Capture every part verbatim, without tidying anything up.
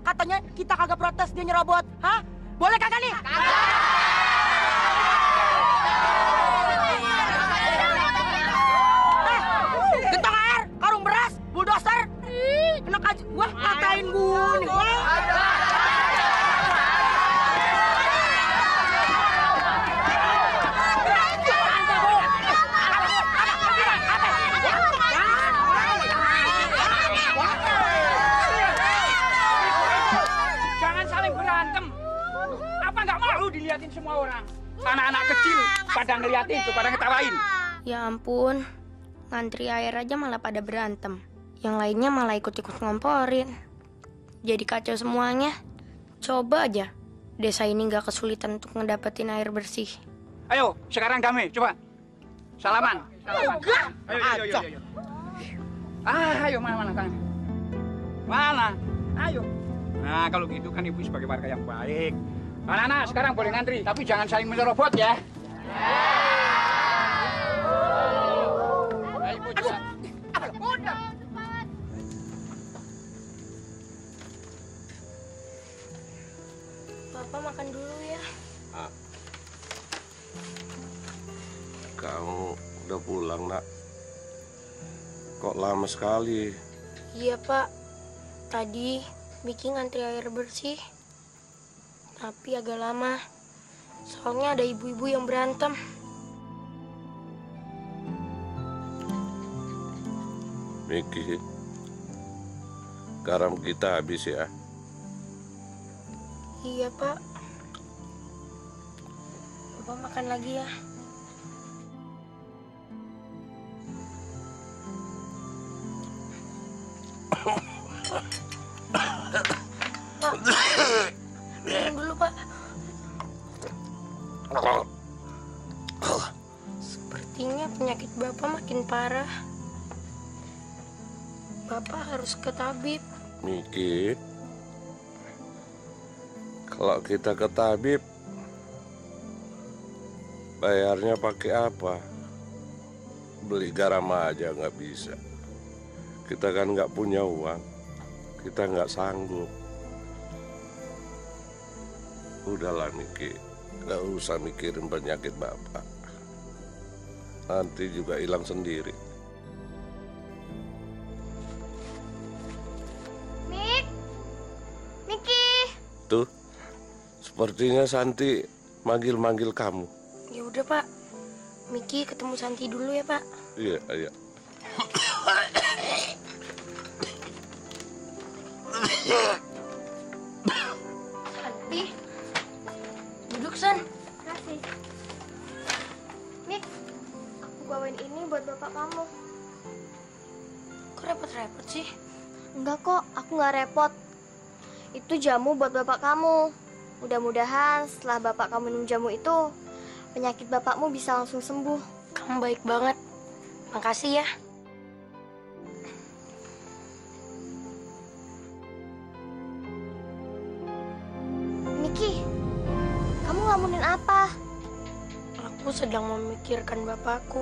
Katanya kita kagak protes dia nyerobot. Hah? Boleh kagak nih? Eh, gentong air, karung beras, bulldozer. Enak aja. Wah, ngatain gue nih. Diliatin semua orang. Anak-anak kecil pada ngeliatin tuh, pada ngetawain. Ya ampun, ngantri air aja malah pada berantem. Yang lainnya malah ikut-ikut ngomporin. Jadi kacau semuanya. Coba aja desa ini nggak kesulitan untuk ngedapetin air bersih. Ayo, sekarang damai, coba. Salaman. Salaman. Ayo, ayo, ayo, ayo. Ah, ayo, mana, mana, tangan. Mana? Ayo. Nah, kalau gitu kan ibu sebagai warga yang baik. Anak-anak sekarang boleh ngantri, tapi jangan saling menyerobot ya. Ayo, ibu, coba. Udah. Bapak makan dulu ya. Ah. Kamu udah pulang, Nak? Kok lama sekali? Iya, Pak. Tadi Miki ngantri air bersih. Tapi agak lama. Soalnya ada ibu-ibu yang berantem. Miki, garam kita habis ya? Iya, Pak. Bapak makan lagi ya. Pak, minum dulu, Pak. Sepertinya penyakit Bapak makin parah. Bapak harus ke tabib. Miki, kalau kita ke tabib, bayarnya pakai apa? Beli garam aja nggak bisa. Kita kan nggak punya uang, kita nggak sanggup. Udahlah Miki, nggak usah mikirin penyakit Bapak. Nanti juga hilang sendiri. Mik, Miki. Tuh, sepertinya Santi manggil-manggil kamu. Ya udah, Pak. Miki ketemu Santi dulu ya, Pak. Iya, iya. Santi, duduk, San. Kasih. Mik, aku bawain ini buat bapak kamu. Kok repot-repot sih? Enggak kok, aku nggak repot. Itu jamu buat bapak kamu. Mudah-mudahan setelah bapak kamu minum jamu itu, penyakit bapakmu bisa langsung sembuh. Kamu baik banget. Makasih ya. Miki, kamu ngelamunin apa? Aku sedang memikirkan bapakku.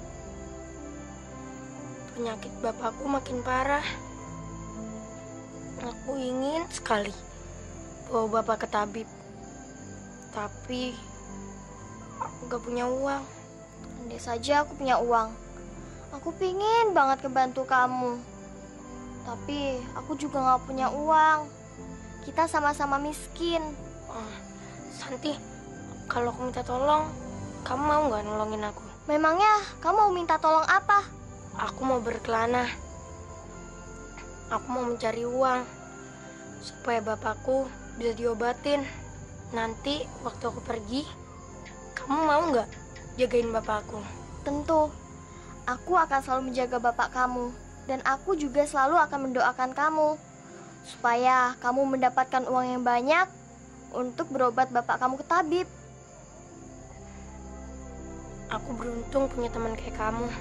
Penyakit bapakku makin parah. Aku ingin sekali bawa bapak ke tabib. Tapi aku gak punya uang. Andai saja aku punya uang. Aku pingin banget kebantu kamu. Tapi aku juga gak punya uang. Kita sama-sama miskin. Oh, Santi, kalau aku minta tolong, kamu mau nggak nolongin aku? Memangnya kamu mau minta tolong apa? Aku mau berkelana. Aku mau mencari uang supaya bapakku bisa diobatin. Nanti waktu aku pergi, kamu mau nggak jagain bapakku? Tentu. Aku akan selalu menjaga bapak kamu. Dan aku juga selalu akan mendoakan kamu supaya kamu mendapatkan uang yang banyak untuk berobat bapak kamu ke tabib. Aku beruntung punya teman kayak kamu.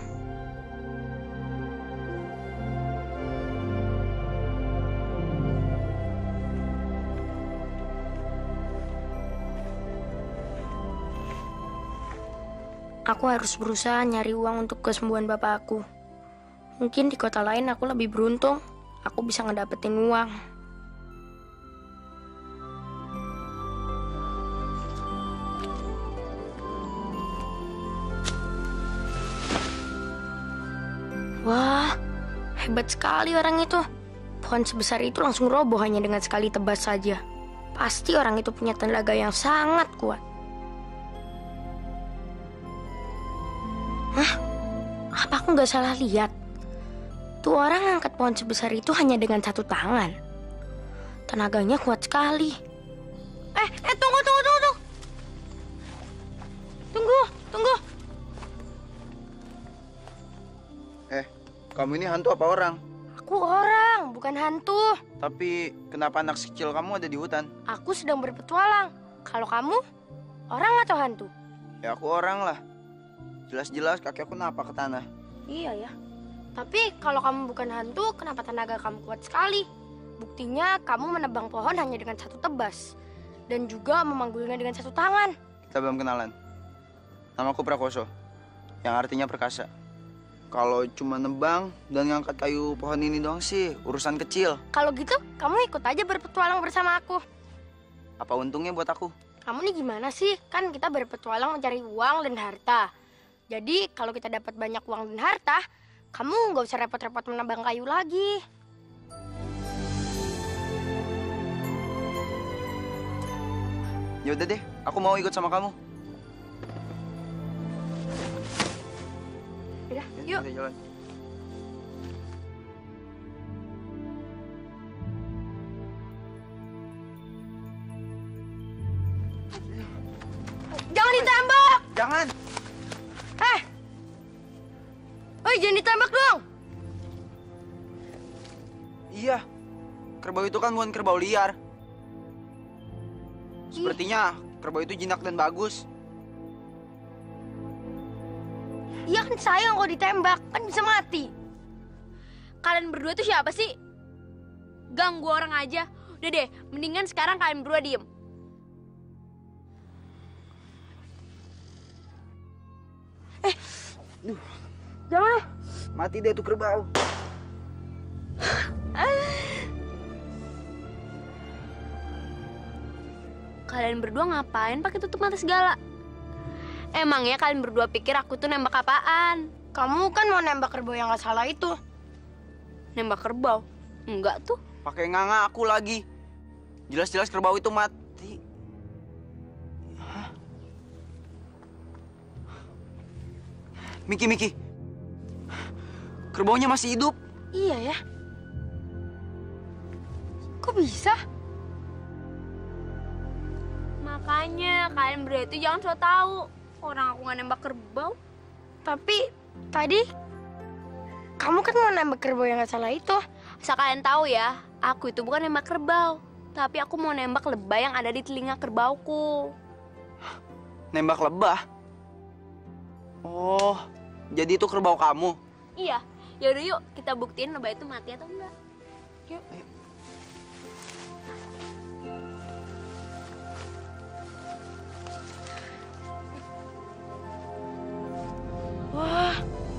Aku harus berusaha nyari uang untuk kesembuhan bapak aku. Mungkin di kota lain aku lebih beruntung. Aku bisa ngedapetin uang. Hebat sekali orang itu. Pohon sebesar itu langsung roboh hanya dengan sekali tebas saja. Pasti orang itu punya tenaga yang sangat kuat. Hah? Apa aku nggak salah lihat? Tuh orang angkat pohon sebesar itu hanya dengan satu tangan. Tenaganya kuat sekali. Eh, eh tunggu, tunggu, tunggu, tunggu. Tunggu, tunggu. Eh, kamu ini hantu apa orang? Aku orang, bukan hantu. Tapi kenapa anak kecil kamu ada di hutan? Aku sedang berpetualang. Kalau kamu, orang atau hantu? Ya aku orang lah. Jelas-jelas kaki aku napak ke tanah. Iya ya. Tapi kalau kamu bukan hantu, kenapa tenaga kamu kuat sekali? Buktinya kamu menebang pohon hanya dengan satu tebas. Dan juga memanggulnya dengan satu tangan. Kita belum kenalan. Namaku Prakoso, yang artinya perkasa. Kalau cuma nebang dan ngangkat kayu pohon ini doang sih urusan kecil. Kalau gitu, kamu ikut aja berpetualang bersama aku. Apa untungnya buat aku? Kamu nih gimana sih? Kan kita berpetualang mencari uang dan harta. Jadi kalau kita dapat banyak uang dan harta, kamu nggak usah repot-repot menebang kayu lagi. Ya udah deh, aku mau ikut sama kamu. Udah, Ya, yuk. kita jalan. Jangan ditembak! Jangan! Eh! Oi, jangan ditembak dong! Iya, kerbau itu kan bukan kerbau liar. Sepertinya kerbau itu jinak dan bagus. Iya kan sayang kalau ditembak, kan bisa mati. Kalian berdua tuh siapa sih? Ganggu orang aja. Udah deh, mendingan sekarang kalian berdua diem. Eh, jangan. Mati deh tuh kerbau. Kalian berdua ngapain pakai tutup mata segala? Emangnya kalian berdua pikir aku tuh nembak apaan? Kamu kan mau nembak kerbau yang nggak salah itu. Nembak kerbau? Enggak tuh. Pakai nganga aku lagi. Jelas-jelas kerbau itu mati. Hah? Miki, Miki. Kerbaunya masih hidup. Iya ya. Kok bisa? Makanya kalian berdua itu jangan so tahu. Orang aku nggak nembak kerbau. Tapi tadi kamu kan mau nembak kerbau yang nggak salah itu. Asal kalian tahu ya, aku itu bukan nembak kerbau, tapi aku mau nembak lebah yang ada di telinga kerbauku. Nembak lebah? Oh, jadi itu kerbau kamu? Iya, yaudah yuk kita buktiin lebah itu mati atau enggak. Yuk. Ayo. Wah,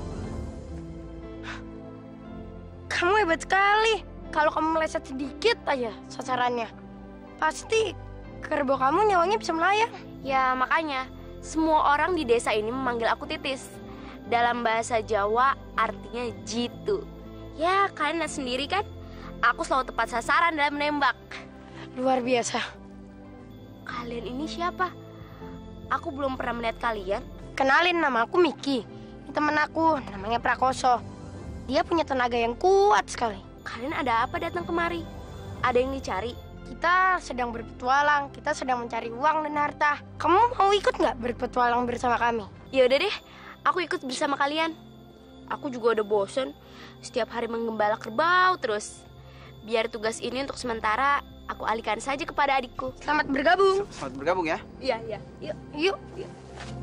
kamu hebat sekali. Kalau kamu meleset sedikit aja sasarannya, pasti kerbau kamu nyawanya bisa melayang. Ya makanya, semua orang di desa ini memanggil aku Titis. Dalam bahasa Jawa artinya jitu. Ya kalian lihat sendiri kan, aku selalu tepat sasaran dalam menembak. Luar biasa. Kalian ini siapa? Aku belum pernah melihat kalian. Kenalin, nama aku Miki. Ini temen aku, namanya Prakoso. Dia punya tenaga yang kuat sekali. Kalian ada apa datang kemari? Ada yang dicari? Kita sedang berpetualang, kita sedang mencari uang dan harta. Kamu mau ikut nggak berpetualang bersama kami? Ya udah deh, aku ikut bersama kalian. Aku juga udah bosen setiap hari menggembala kerbau terus. Biar tugas ini untuk sementara aku alihkan saja kepada adikku. Selamat bergabung. Selamat bergabung ya. Iya, iya. Yuk. Yuk, yuk.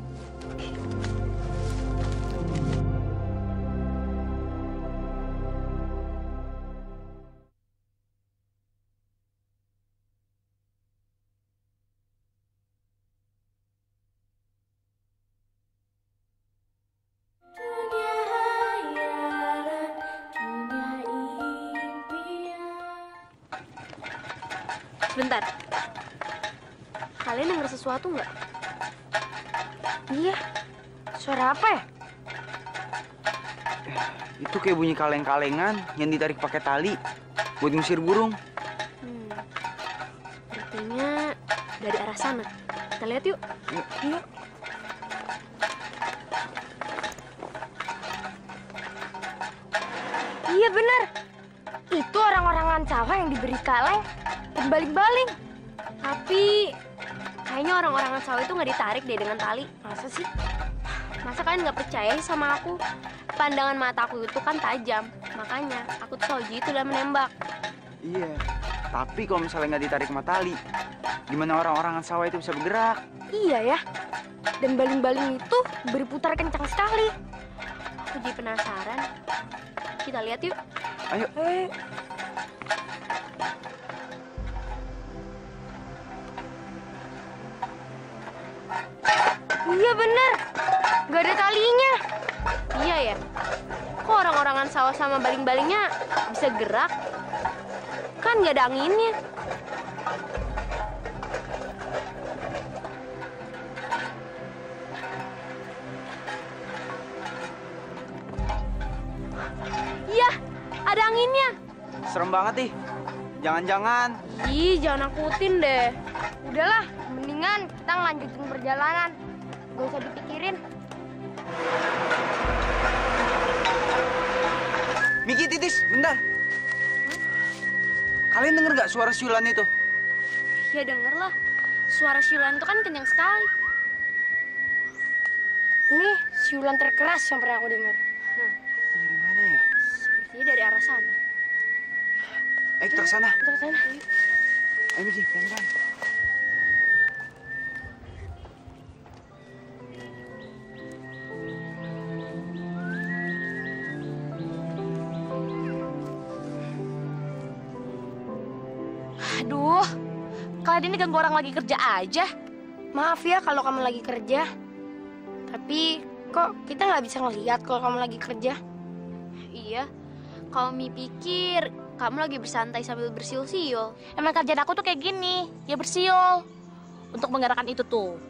Bentar. Kalian denger sesuatu nggak? Iya. Suara apa ya? Eh, Itu kayak bunyi kaleng-kalengan yang ditarik pakai tali buat ngusir burung. Hmm. Sepertinya dari arah sana. Kita lihat yuk. Yuk. Yuk. Iya bener. Itu orang-orangan sawah yang diberi kaleng dan baling-baling. Tapi kayaknya orang-orangan sawah itu nggak ditarik deh dengan tali. Masa sih? Masa kalian nggak percaya sih sama aku? Pandangan mataku itu kan tajam. Makanya aku tuh selalu gitu dalam menembak. Iya. Tapi kalau misalnya nggak ditarik sama tali, gimana orang-orangan sawah itu bisa bergerak? Iya ya. Dan baling-baling itu berputar kencang sekali. Aku jadi penasaran. Kita lihat yuk. Ayo. Eh, iya bener. Gak ada talinya. Iya ya. Kok orang-orangan sawah sama baling-balingnya bisa gerak? Kan nggak ada anginnya. Iya, ada anginnya. Serem banget nih. Jangan-jangan. Ih, jangan nakutin deh. Udahlah, mendingan kita ngelanjutin perjalanan. Gak usah dipikirin. Miki, Titis, bentar. Kalian denger gak suara siulan itu? Ya denger lah. Suara siulan itu kan kencang sekali. Ini siulan terkeras yang pernah aku dengar. Dari mana ya? Sepertinya dari arah sana. Ayo kita ke sana. Kita ke sana. Ayo. Ayo, Miki, pelan-pelan. Aduh, kalian ini ganggu orang lagi kerja aja. Maaf ya kalau kamu lagi kerja. Tapi kok kita nggak bisa ngelihat kalau kamu lagi kerja? Iya, kalau Mi pikir kamu lagi bersantai sambil bersiul-siul. Emang kerjaan aku tuh kayak gini, ya bersiul. Untuk menggerakkan itu tuh.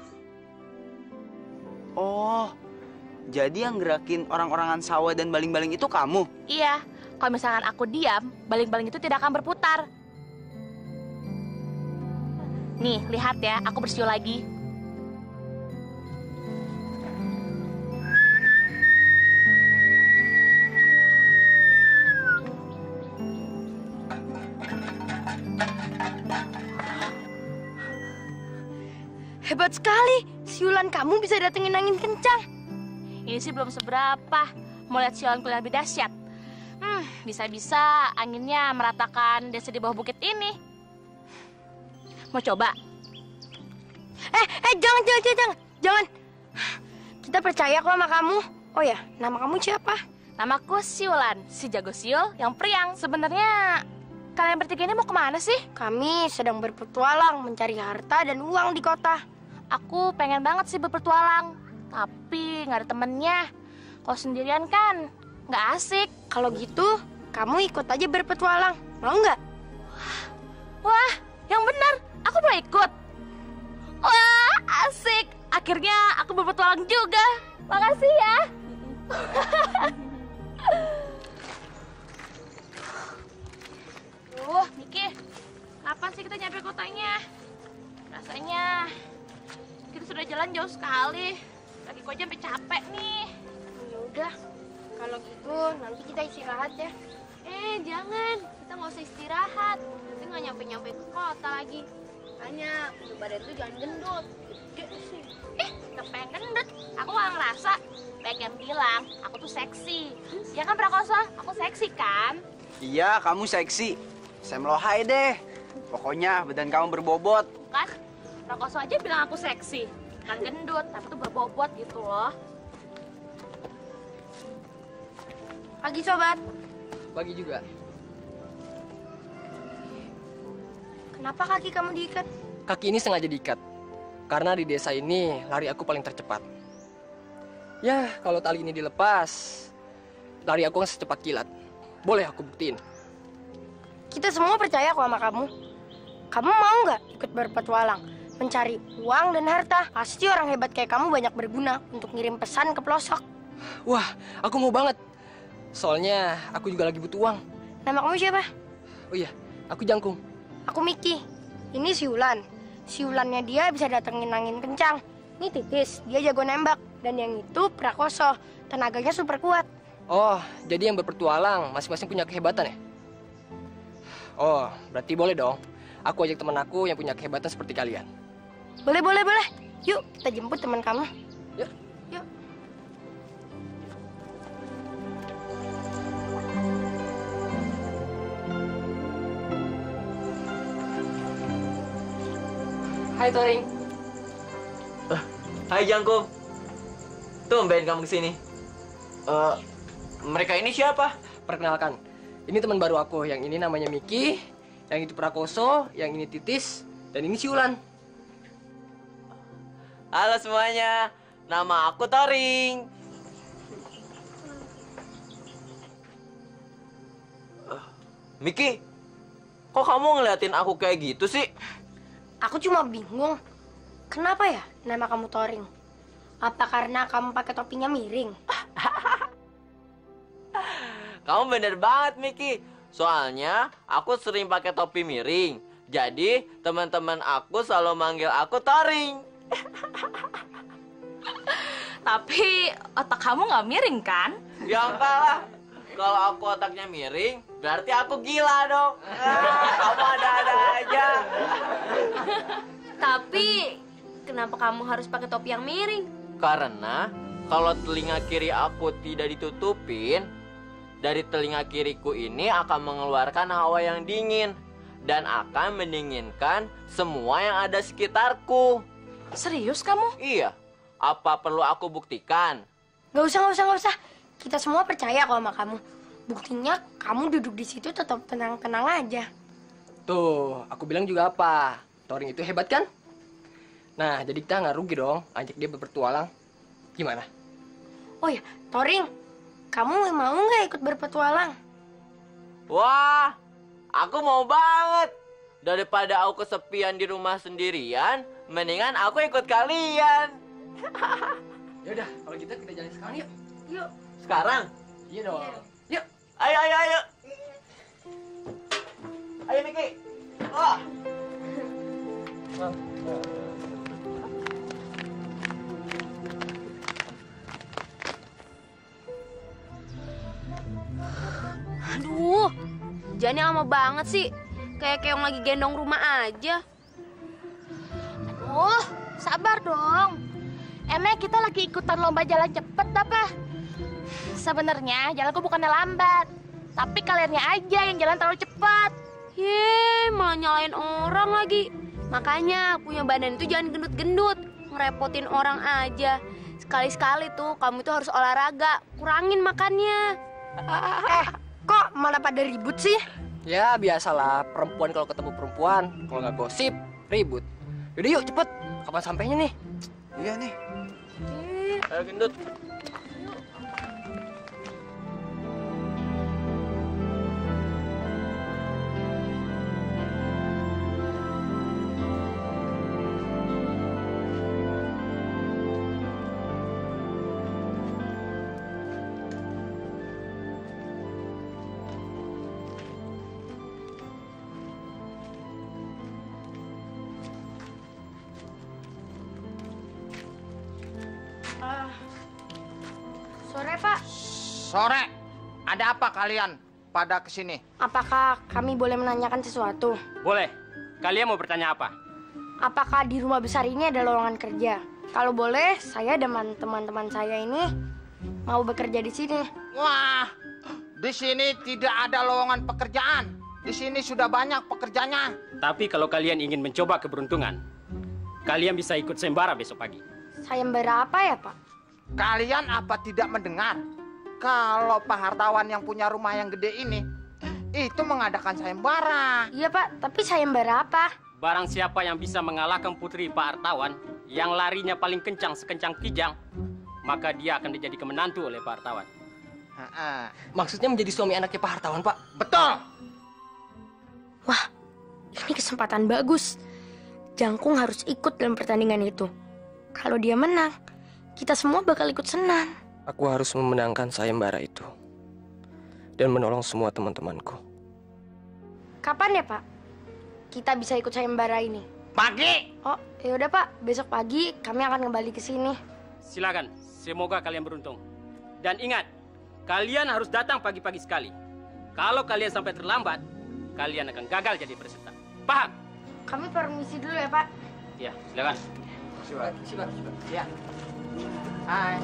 Oh, jadi yang gerakin orang-orangan sawah dan baling-baling itu kamu? Iya, kalau misalkan aku diam, baling-baling itu tidak akan berputar. Nih, lihat ya, aku bersiul lagi. Hebat sekali, siulan kamu bisa datengin angin kencang. Ini sih belum seberapa. Mau lihat siulanku yang lebih dahsyat. Hmm, bisa-bisa anginnya meratakan desa di bawah bukit ini. Mau coba? Eh, eh jangan, jangan, jangan, jangan. Jangan. Kita percaya kok sama kamu. Oh ya, nama kamu siapa? Namaku Siulan, si jago siul yang priang. Sebenarnya kalian bertiga ini mau kemana sih? Kami sedang berpetualang mencari harta dan uang di kota. Aku pengen banget sih berpetualang, tapi nggak ada temennya. Kalau sendirian kan nggak asik. Kalau gitu, kamu ikut aja berpetualang. Mau nggak? Wah, yang benar. Aku mau ikut. Wah, asik. Akhirnya aku berpetualang juga. Makasih ya. Duh, Niki. Kapan sih kita nyampe kotanya? Rasanya kita sudah jalan jauh sekali. Lagi kok sampai capek nih. Ya udah, kalau gitu nanti kita istirahat ya. Eh, jangan. Kita nggak usah istirahat. Nanti nggak nyampe-nyampe ke kota lagi. Makanya, punya badan tuh jangan gendut. Gede sih. Eh, gak pengen gendut. Aku gak ngerasa. Banyak yang bilang, aku tuh seksi. Ya kan, Prakoso? Aku seksi kan? Iya, kamu seksi. Sam Lohai deh. Pokoknya badan kamu berbobot. Kan? Prakoso aja bilang aku seksi. Bukan gendut, tapi tuh berbobot gitu loh. Pagi sobat. Pagi juga. Kenapa kaki kamu diikat? Kaki ini sengaja diikat. Karena di desa ini lari aku paling tercepat. Ya, kalau tali ini dilepas, lari aku akan secepat kilat. Boleh aku buktiin. Kita semua percaya kok sama kamu. Kamu mau nggak ikut berpetualang? Mencari uang dan harta. Pasti orang hebat kayak kamu banyak berguna untuk ngirim pesan ke pelosok. Wah, aku mau banget. Soalnya aku juga lagi butuh uang. Nama kamu siapa? Oh iya, aku Jangkung. Aku Miki. Ini si Ulan. Si Ulannya dia bisa datengin angin kencang. Ini Titis, dia jago nembak. Dan yang itu Prakoso, tenaganya super kuat. Oh, jadi yang berpetualang masing-masing punya kehebatan ya? Oh, berarti boleh dong. Aku ajak teman aku yang punya kehebatan seperti kalian. Boleh, boleh, boleh. Yuk, kita jemput teman kamu. Yuk. Yuk. Hai Toring. Uh, hai Jangkung. Tumben kamu kesini. Uh, mereka ini siapa? Perkenalkan, ini teman baru aku. Yang ini namanya Miki, yang itu Prakoso, yang ini Titis, dan ini si Ulan. Halo semuanya, nama aku Toring. Uh, Miki, kok kamu ngeliatin aku kayak gitu sih? Aku cuma bingung. Kenapa ya nama kamu Toring? Apa karena kamu pakai topinya miring? Kamu bener banget, Miki. Soalnya aku sering pakai topi miring. Jadi teman-teman aku selalu manggil aku Toring. Tapi otak kamu nggak miring kan? Ya enggak lah. Kalau aku otaknya miring, berarti aku gila dong. Ah, kamu ada-ada aja. Tapi kenapa kamu harus pakai topi yang miring? Karena kalau telinga kiri aku tidak ditutupin, dari telinga kiriku ini akan mengeluarkan hawa yang dingin dan akan mendinginkan semua yang ada sekitarku. Serius kamu? Iya. Apa perlu aku buktikan? Gak usah, gak usah, gak usah. Kita semua percaya kok sama kamu. Buktinya kamu duduk di situ tetap tenang-tenang aja. Tuh, aku bilang juga apa? Toring itu hebat kan? Nah, jadi kita nggak rugi dong ajak dia berpetualang. Gimana? Oh ya, Toring, kamu mau nggak ikut berpetualang? Wah, aku mau banget. Daripada aku kesepian di rumah sendirian, mendingan aku ikut kalian. Yaudah, kalau gitu kita jalan sekarang yuk. Yuk. Sekarang? Iya dong. Yuk. Ayo, ayo, ayo. Ayo, Miki. Wah. Aduh, Jannya lama banget sih. Kayak keong lagi gendong rumah aja. Oh, sabar dong. Emang kita lagi ikutan lomba jalan cepet apa? Sebenarnya jalanku bukannya lambat, tapi kaliannya aja yang jalan terlalu cepat. Yeay, malah nyalain orang lagi. Makanya punya badan itu jangan gendut-gendut, ngerepotin orang aja. Sekali-sekali tuh kamu tuh harus olahraga, kurangin makannya. Eh, kok malah pada ribut sih? Ya biasalah, perempuan kalau ketemu perempuan, kalau nggak gosip, ribut. Yaudah yuk cepet, kapan sampainya nih? Iya nih. Ayo gendut. Sore, Pak. Sore, ada apa kalian pada kesini? Apakah kami boleh menanyakan sesuatu? Boleh. Kalian mau bertanya apa? Apakah di rumah besar ini ada lowongan kerja? Kalau boleh, saya dan teman-teman saya ini mau bekerja di sini. Wah, di sini tidak ada lowongan pekerjaan. Di sini sudah banyak pekerjanya. Tapi kalau kalian ingin mencoba keberuntungan, kalian bisa ikut sembara besok pagi. Sayembara apa ya, Pak? Kalian apa tidak mendengar? Kalau Pak Hartawan yang punya rumah yang gede ini, itu mengadakan sayembara. Iya, Pak. Tapi sayembara apa? Barang siapa yang bisa mengalahkan putri Pak Hartawan, yang larinya paling kencang sekencang kijang, maka dia akan dijadikan menantu oleh Pak Hartawan. Ha-ha. Maksudnya menjadi suami anaknya Pak Hartawan, Pak? Betul. Wah, ini kesempatan bagus. Jangkung harus ikut dalam pertandingan itu. Kalau dia menang, kita semua bakal ikut senang. Aku harus memenangkan sayembara itu. dan menolong semua teman-temanku. Kapan ya, Pak? Kita bisa ikut sayembara ini? Pagi. Oh, ya udah, Pak. Besok pagi kami akan kembali ke sini. Silakan, semoga kalian beruntung. Dan ingat, kalian harus datang pagi-pagi sekali. Kalau kalian sampai terlambat, kalian akan gagal jadi peserta. Paham? Kami permisi dulu ya, Pak. Ya, silakan. Siapa? Siapa? Ya. Hai.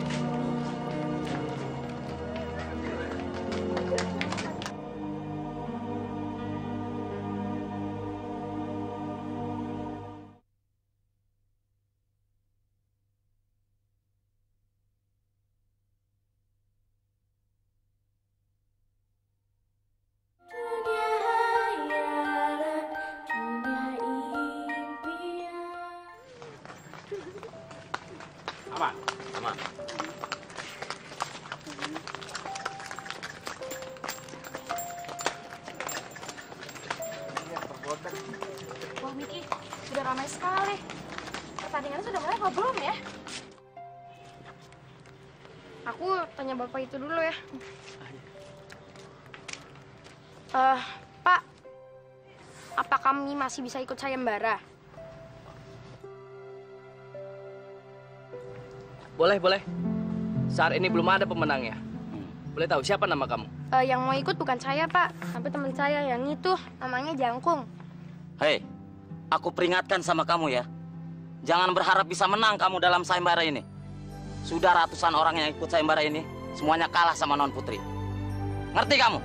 Aman. Aman. Wah, Miki, sudah ramai sekali. Pertandingannya sudah mulai apa belum ya? Aku tanya Bapak itu dulu ya. Eh, Pak. Apa kami masih bisa ikut sayembara? Boleh, boleh. Saat ini belum ada pemenangnya. Boleh tahu siapa nama kamu? Eh, yang mau ikut bukan saya, Pak. Tapi teman saya yang itu, namanya Jangkung. Hei, aku peringatkan sama kamu ya. Jangan berharap bisa menang kamu dalam sayembara ini. Sudah ratusan orang yang ikut sayembara ini, semuanya kalah sama Non Putri. Ngerti kamu?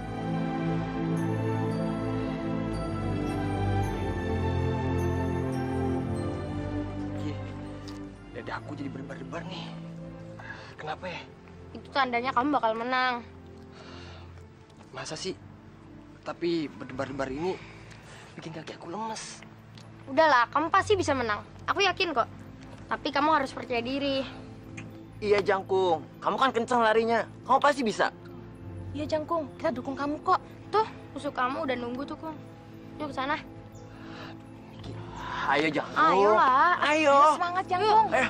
Dadaku jadi berdebar-debar nih. Kenapa ya? Itu tandanya kamu bakal menang. Masa sih? Tapi berdebar-debar ini bikin kaki aku lemes. Udahlah, kamu pasti bisa menang. Aku yakin kok. Tapi kamu harus percaya diri. Iya, Jangkung. Kamu kan kenceng larinya. Kamu pasti bisa. Iya, Jangkung. Kita dukung kamu kok. Tuh, musuh kamu udah nunggu tuh, Kung. Yuk ke sana. Ayo, Jangkung. Ayolah. Ayo. Semangat, Jangkung. Ayo.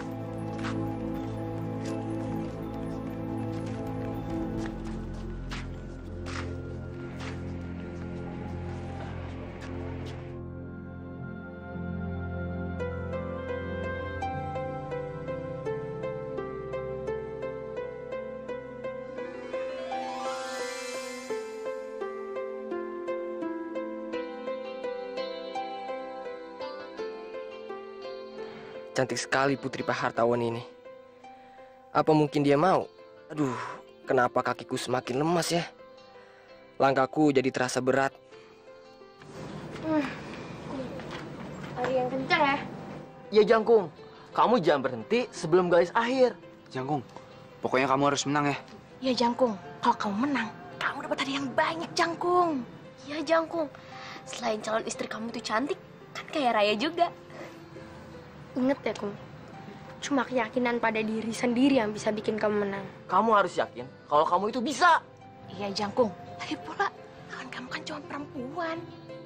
Cantik sekali putri Pak Hartawan ini. Apa mungkin dia mau? Aduh, kenapa kakiku semakin lemas ya? Langkahku jadi terasa berat. Hmm. Lari yang kencang ya? Iya, Jangkung. Kamu jangan berhenti sebelum garis akhir. Jangkung, pokoknya kamu harus menang ya. Iya, Jangkung. Kalau kamu menang, kamu dapat hadiah yang banyak, Jangkung. Iya, Jangkung. Selain calon istri kamu tuh cantik, kan kayak Raya juga. Ingat ya, Kung. Cuma keyakinan pada diri sendiri yang bisa bikin kamu menang. Kamu harus yakin kalau kamu itu bisa. Iya, Jangkung. Lagi pula, kan kamu kan cuma perempuan.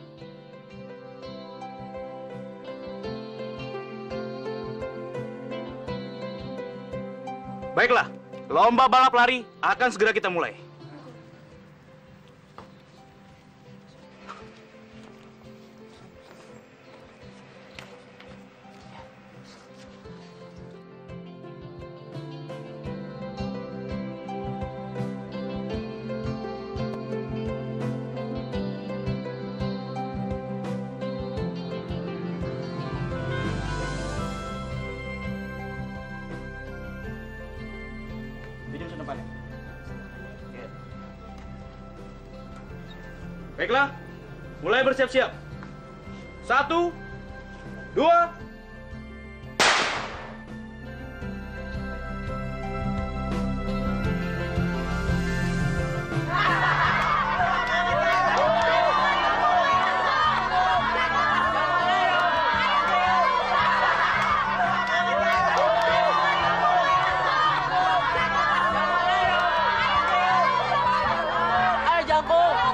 Baiklah, lomba balap lari akan segera kita mulai. Baiklah, mulai bersiap-siap. Satu, dua,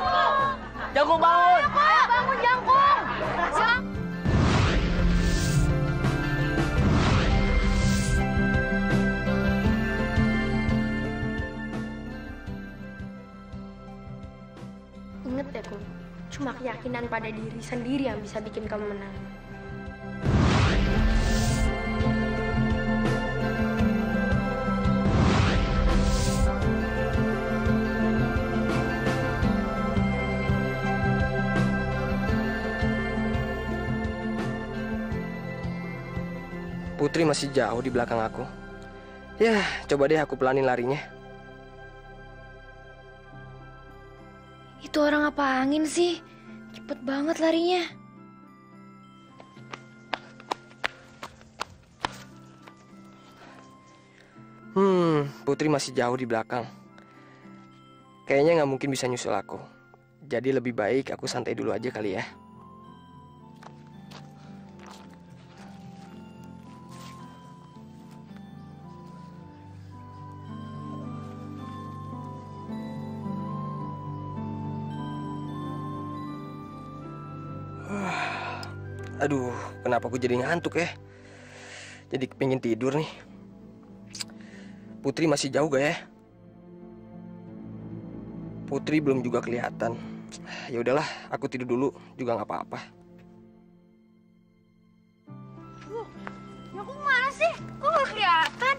Jangkung bangun! Ayo bangun, Jangkung! keyakinan pada diri sendiri yang bisa bikin kamu menang. Putri masih jauh di belakang aku. Ya, coba deh aku pelanin larinya. Itu orang apa angin sih? Cepet banget larinya. Hmm, Putri masih jauh di belakang. Kayaknya nggak mungkin bisa nyusul aku. Jadi lebih baik aku santai dulu aja kali ya. Aduh, kenapa aku jadi ngantuk ya? Jadi pengen tidur nih. Putri masih jauh gak ya? Putri belum juga kelihatan. Ya udahlah, aku tidur dulu juga nggak apa-apa. Aku mana sih? Kok gak kelihatan?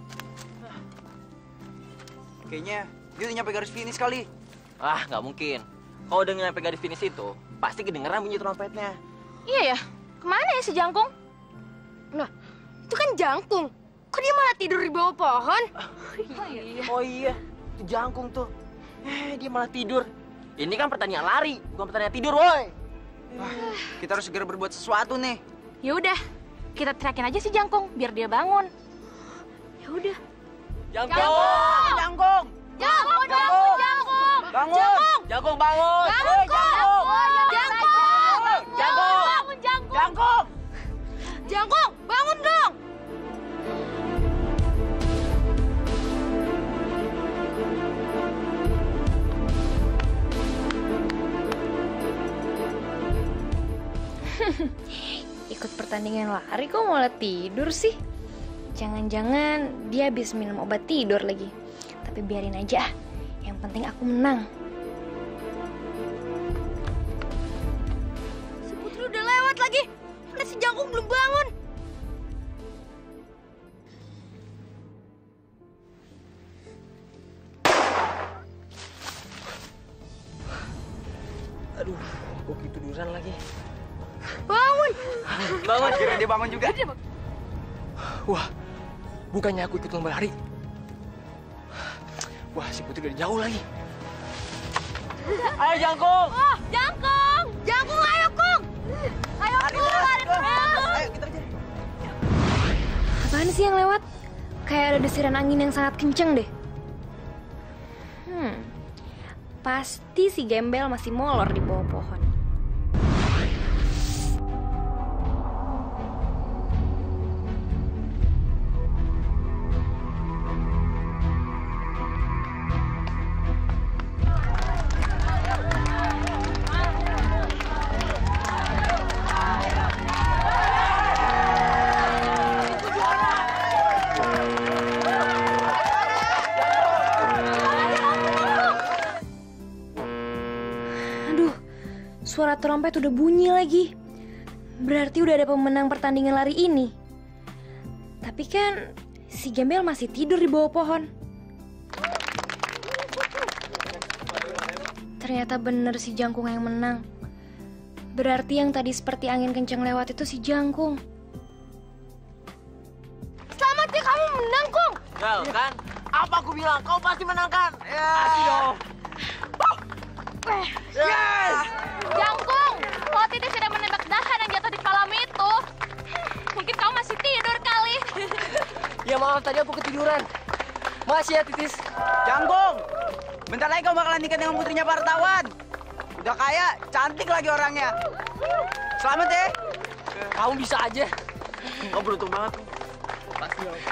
Kayaknya dia udah nyampe garis finish kali. Ah, nggak mungkin. Kalau udah nyampe garis finish itu, pasti kedengeran bunyi trompetnya. Iya ya, kemana ya si Jangkung? Nah, itu kan Jangkung. Kok dia malah tidur di bawah pohon? Oh iya. Oh iya, itu Jangkung tuh. Eh, dia malah tidur. Ini kan pertandingan lari, bukan pertandingan tidur, woi. Wah, kita harus segera berbuat sesuatu nih. Ya udah, kita teriakin aja si Jangkung biar dia bangun. Ya udah. Jangkung! Jangkung! Jangkung, Jangkung, Jangkung! Bangun! Jangkung bangun! Jangkung! Jangkung! Jangkung! Jangkung! Bangun, Jangkung! Jangkung! Jangkung, bangun dong! Ikut pertandingan lari kok malah tidur sih? Jangan-jangan dia habis minum obat tidur lagi. Tapi biarin aja, yang penting aku menang. Si Putri udah lewat lagi. Mana si Jangkung belum bangun? Aduh, kok ketiduran lagi. Bangun! Bangun! Akhirnya dia bangun juga. Wah, bukannya aku ikut lomba lari. Wah, si Putri udah jauh lagi. Ayo Jangkung! Oh, Jangkung! Jangkung, ayo Kung! Ayo Kung, lari terus! Ayo kita kejar. Apaan sih yang lewat? Kayak ada desiran angin yang sangat kenceng deh. Hmm, pasti si Gembel masih molor di bawah pohon. Suara trompet udah bunyi lagi. Berarti udah ada pemenang pertandingan lari ini. Tapi kan si Gembel masih tidur di bawah pohon. Ternyata bener si Jangkung yang menang. Berarti yang tadi seperti angin kencang lewat itu si Jangkung. Selamat ya, kamu menang, Kung! Nah, kan? Apa aku bilang? Kau pasti menangkan. Ya. Pasti dong. Yes! Jangkung, kalau Titis tidak menembak dahan yang jatuh di kepalamu itu, mungkin kamu masih tidur kali. Ya maaf, tadi aku ketiduran. Makasih ya, Titis. Jangkung! Bentar lagi kau bakalan nikah dengan putrinya Pak Hartawan. Udah kaya, cantik lagi orangnya. Selamat ya. Kamu bisa aja. Kau beruntung banget. Pasti om.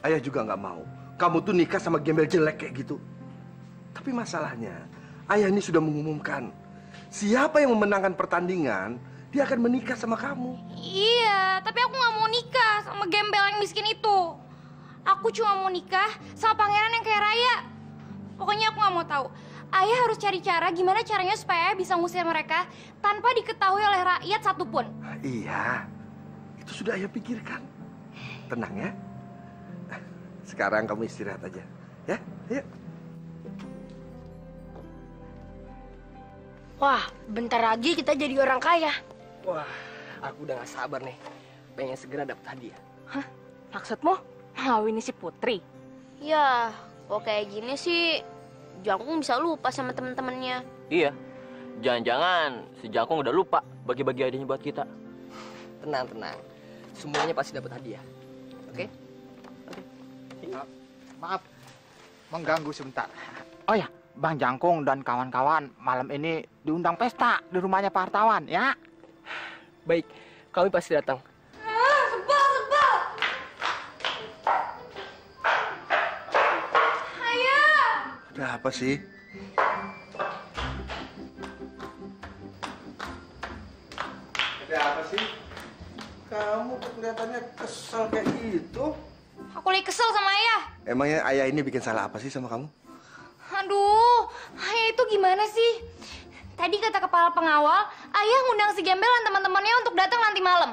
Ayah juga nggak mau kamu tuh nikah sama gembel jelek kayak gitu. Tapi masalahnya, ayah ini sudah mengumumkan siapa yang memenangkan pertandingan, dia akan menikah sama kamu. Iya, tapi aku nggak mau nikah sama gembel yang miskin itu. Aku cuma mau nikah sama pangeran yang kayak raya. Pokoknya aku nggak mau tahu. Ayah harus cari cara gimana caranya supaya ayah bisa ngusir mereka tanpa diketahui oleh rakyat satupun. Iya, itu sudah ayah pikirkan. Tenang ya. Sekarang kamu istirahat aja, ya? Ayo. Wah, bentar lagi kita jadi orang kaya. Wah, aku udah gak sabar nih. Pengen segera dapet hadiah. Hah? Maksudmu ngawinin si Putri? Ya, kok kayak gini sih, Jangkung bisa lupa sama temen-temennya. Iya, jangan-jangan si Jangkung udah lupa bagi-bagi hadiahnya buat kita. Tenang, tenang. Semuanya pasti dapat hadiah. Oke? Maaf, mengganggu sebentar. Oh ya, Bang Jangkung dan kawan-kawan malam ini diundang pesta di rumahnya Pak Hartawan, ya? Baik, kami pasti datang. Ah, sebel, sebel. Ayah! Ada apa sih? Ada apa sih? Kamu kok kelihatannya kesel kayak gitu. Aku lagi kesel sama ayah. Emangnya ayah ini bikin salah apa sih sama kamu? Aduh, ayah itu gimana sih? Tadi kata kepala pengawal, ayah ngundang si gembel dan teman-temannya untuk datang nanti malam.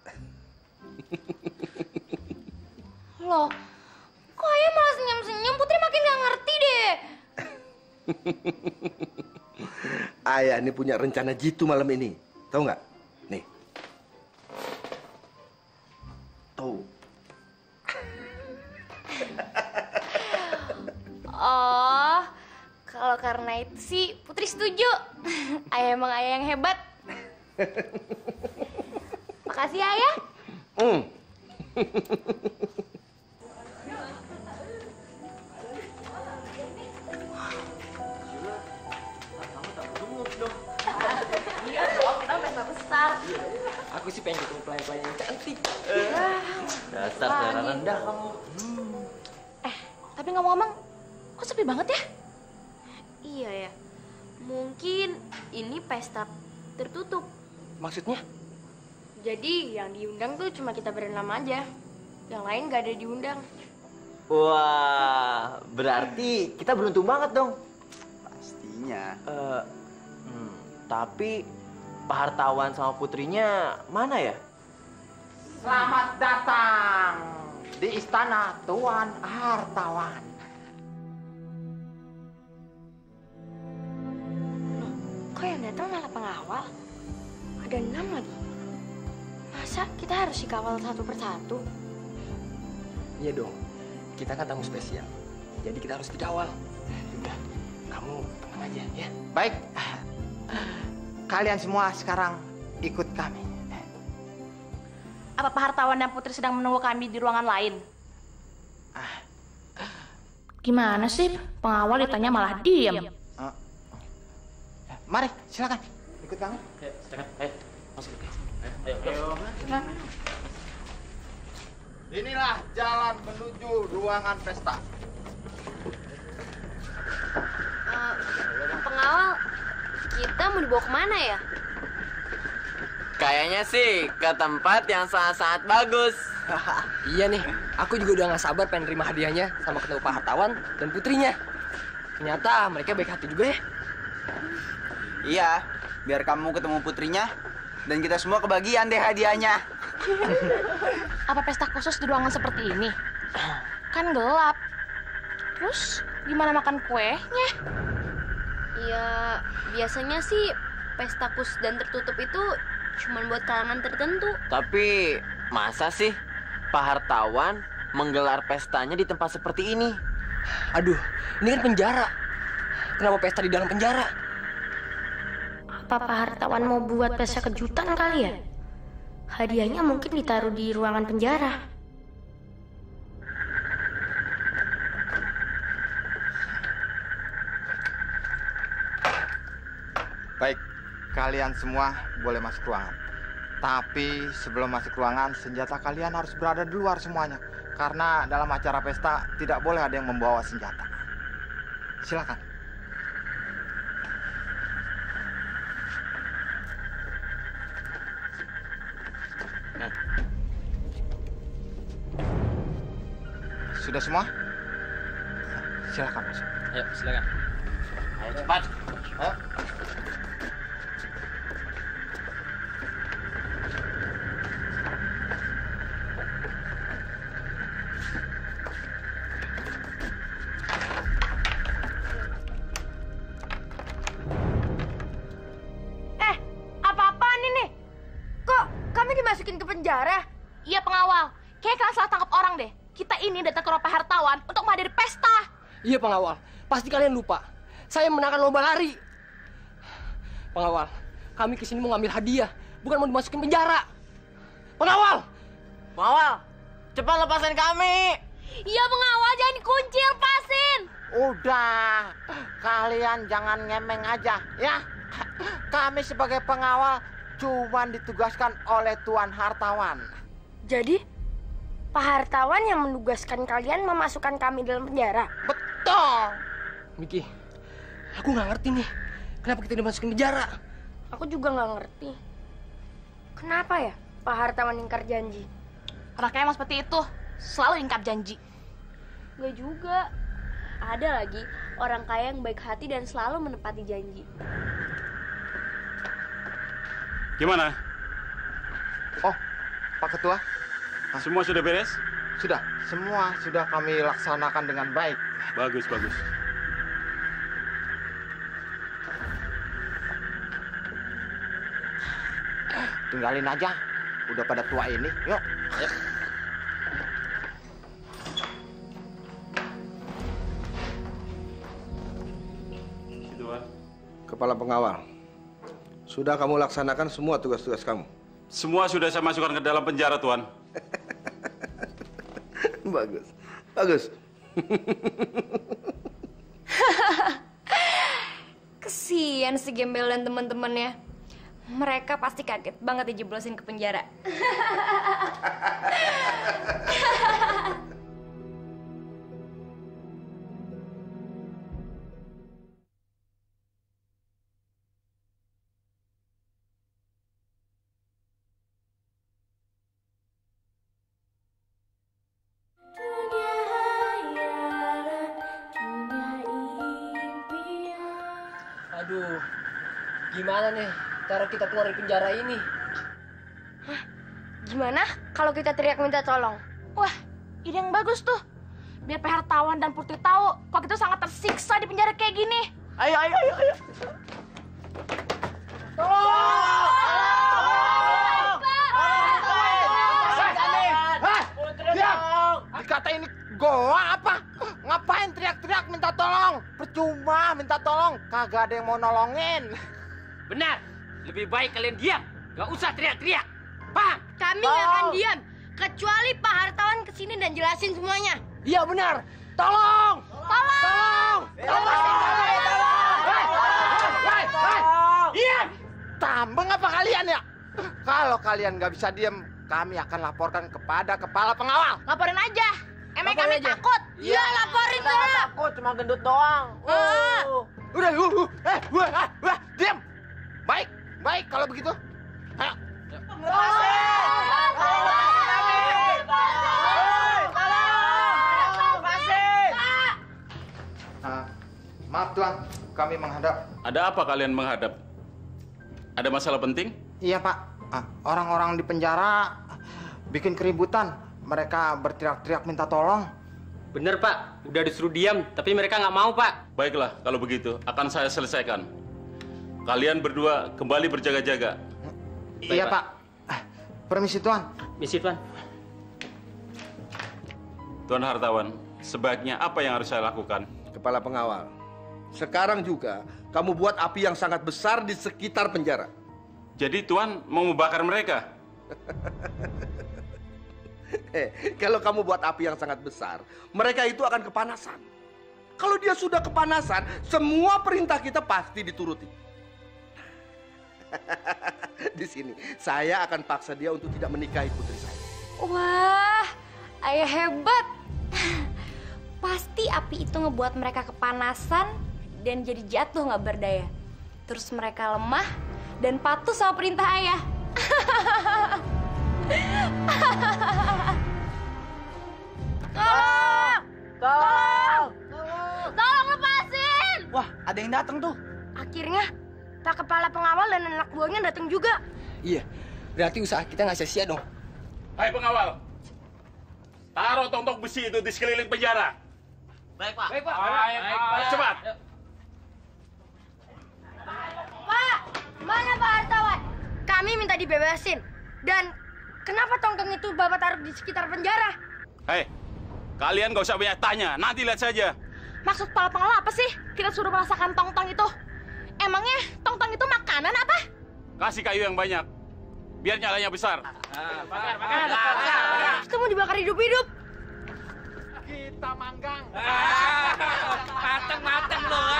Loh, kok ayah malah senyum-senyum? Putri makin gak ngerti deh. Ayah ini punya rencana jitu malam ini. Tahu nggak? Nih. Tuh. Oh, kalau karena itu sih Putri setuju. Ayah emang ayah yang hebat. Makasih ayah. Hmm. Iya dong, kita pesta besar. Aku sih pengen ketemu pelayan-pelayan yang cantik. Dasar darah rendah kamu. Eh, tapi ngomong-ngomong, kok sepi banget ya? Iya ya, mungkin ini pesta tertutup. Maksudnya? Jadi yang diundang tuh cuma kita berenam aja. Yang lain gak ada diundang. Wah, berarti kita beruntung banget dong. Pastinya. Uh, hmm, tapi Pak Hartawan sama putrinya mana ya? Selamat datang di istana Tuan Hartawan. Kok yang datang malah pengawal? Ada enam lagi. Masa kita harus dikawal satu persatu? Iya dong, kita kan tamu spesial. Jadi kita harus dikawal. Udah, kamu tenang aja ya. Baik, kalian semua sekarang ikut kami. Apa Pak Hartawan dan Putri sedang menunggu kami di ruangan lain? Gimana sih? Pengawal ditanya malah diam. Mari, silakan. Ikut kami. Ayo, silakan. Ayo, masuk. Ayo, ayo. Inilah jalan menuju ruangan pesta. Uh, pengawal, kita mau dibawa kemana ya? Kayaknya sih ke tempat yang sangat-sangat bagus. Iya nih, aku juga udah gak sabar pengen terima hadiahnya sama ketemu Pak Hartawan dan putrinya. Ternyata mereka baik hati juga ya. Iya, biar kamu ketemu putrinya dan kita semua kebagian deh hadiahnya. Apa pesta khusus di ruangan seperti ini? Kan gelap. Terus gimana makan kuenya? Ya, biasanya sih pesta khusus dan tertutup itu cuma buat kalangan tertentu. Tapi masa sih Pak Hartawan menggelar pestanya di tempat seperti ini? Aduh, ini kan penjara. Kenapa pesta di dalam penjara? Apa Pak Hartawan mau buat pesta kejutan kali ya? Hadiahnya mungkin ditaruh di ruangan penjara. Baik, kalian semua boleh masuk ruangan. Tapi sebelum masuk ruangan, senjata kalian harus berada di luar semuanya. Karena dalam acara pesta tidak boleh ada yang membawa senjata. Silakan. Nah. Sudah semua? Silakan masuk. Ayo, silakan. Ayo cepat. Ayo. Eh, apa-apaan ini? Kok kami dimasukin ke penjara? Iya pengawal, kayak kalian salah tangkap orang deh. Kita ini datang ke rumah Pak Hartawan untuk menghadiri pesta. Iya pengawal, pasti kalian lupa. Saya menangkan lomba lari. Pengawal, kami kesini mau ngambil hadiah, bukan mau dimasukin penjara. Pengawal! Pengawal, cepat lepaskan kami. Iya pengawal, jangan dikunci, lepasin. Udah, kalian jangan ngemeng aja, ya. Kami sebagai pengawal cuman ditugaskan oleh Tuan Hartawan. Jadi, Pak Hartawan yang menugaskan kalian memasukkan kami dalam penjara? Betul. Miki, aku nggak ngerti nih. Kenapa kita dimasukin penjara? Aku juga nggak ngerti. Kenapa ya Pak Hartawan ingkar janji? Orangnya emang seperti itu, selalu ingkar janji. Gak juga. Ada lagi orang kaya yang baik hati dan selalu menepati janji. Gimana? Oh, Pak Ketua. Semua sudah beres? Sudah, semua sudah kami laksanakan dengan baik. Bagus, bagus. Tinggalin aja, udah pada tua ini, yuk. Ayo. Kepala pengawal, sudah kamu laksanakan semua tugas-tugas kamu? Semua sudah saya masukkan ke dalam penjara, Tuan. Bagus, bagus. Kesian si Gembel dan teman-temannya. Mereka pasti kaget banget dijeblosin ke penjara. Aduh, gimana nih cara kita keluar dari penjara ini? Hah? Gimana kalau kita teriak minta tolong? Wah, ide yang bagus tuh. Biar Pak Hartawan dan Putri tahu kalau kita sangat tersiksa di penjara kayak gini. Ayo, ayo, ayo, ayo. Dikata ini goa apa? Ngapain teriak-teriak minta tolong? Percuma minta tolong, kagak ada yang mau nolongin. Benar, lebih baik kalian diam. Gak usah teriak-teriak. Paham? Kami nggak akan diam, kecuali Pak Hartawan kesini dan jelasin semuanya. Iya benar, tolong! Tolong! Tolong! Tolong! Iya! Tambeng apa kalian ya? Kalau kalian nggak bisa diam, kami akan laporkan kepada kepala pengawal. Laporin aja. Emang kami aja. takut? Iya, laporin Kita nggak takut, cuma gendut doang. Uh. Udah, uh, uh, eh, wah, ah, wah, diam. Baik, baik kalau begitu. Ayo. Uh, maaf Tuan, kami menghadap. Ada apa kalian menghadap? Ada masalah penting? Iya Pak, Ah, orang-orang di penjara bikin keributan. Mereka berteriak-teriak minta tolong. Bener Pak, udah disuruh diam, tapi mereka nggak mau Pak. Baiklah, kalau begitu akan saya selesaikan. Kalian berdua kembali berjaga-jaga. Iya Pak. Ah, permisi Tuan. Misi Tuan. Tuan Hartawan, sebaiknya apa yang harus saya lakukan? Kepala pengawal, sekarang juga kamu buat api yang sangat besar di sekitar penjara. Jadi Tuan mau membakar mereka? Eh, kalau kamu buat api yang sangat besar, mereka itu akan kepanasan. Kalau dia sudah kepanasan, semua perintah kita pasti dituruti. Di sini, saya akan paksa dia untuk tidak menikahi putri saya. Wah, Ayah hebat. Pasti api itu ngebuat mereka kepanasan dan jadi jatuh nggak berdaya. Terus mereka lemah dan patuh sama perintah ayah. Tolong! Tolong! Tolong lepasin! Wah, ada yang datang tuh. Akhirnya, Pak Kepala Pengawal dan anak buahnya datang juga. Iya, berarti usaha kita nggak sia-sia dong. Hai pengawal, taruh tongtong besi itu di sekeliling penjara. Baik, Pak. Baik, Pak. Baik, Pak. Cepat. Pak, mana Pak Hartawan? Kami minta dibebasin. Dan kenapa tongtong itu Bapak taruh di sekitar penjara? Hei, kalian gak usah banyak tanya, nanti lihat saja. Maksud Kepala Pengawal apa sih? Kita suruh merasakan tong-tong itu. Emangnya tong-tong itu makanan apa? Kasih kayu yang banyak, biar nyalanya besar. Bakar, bakar, bakar. Kita mau dibakar hidup-hidup. Kita manggang. Mateng-mateng loh.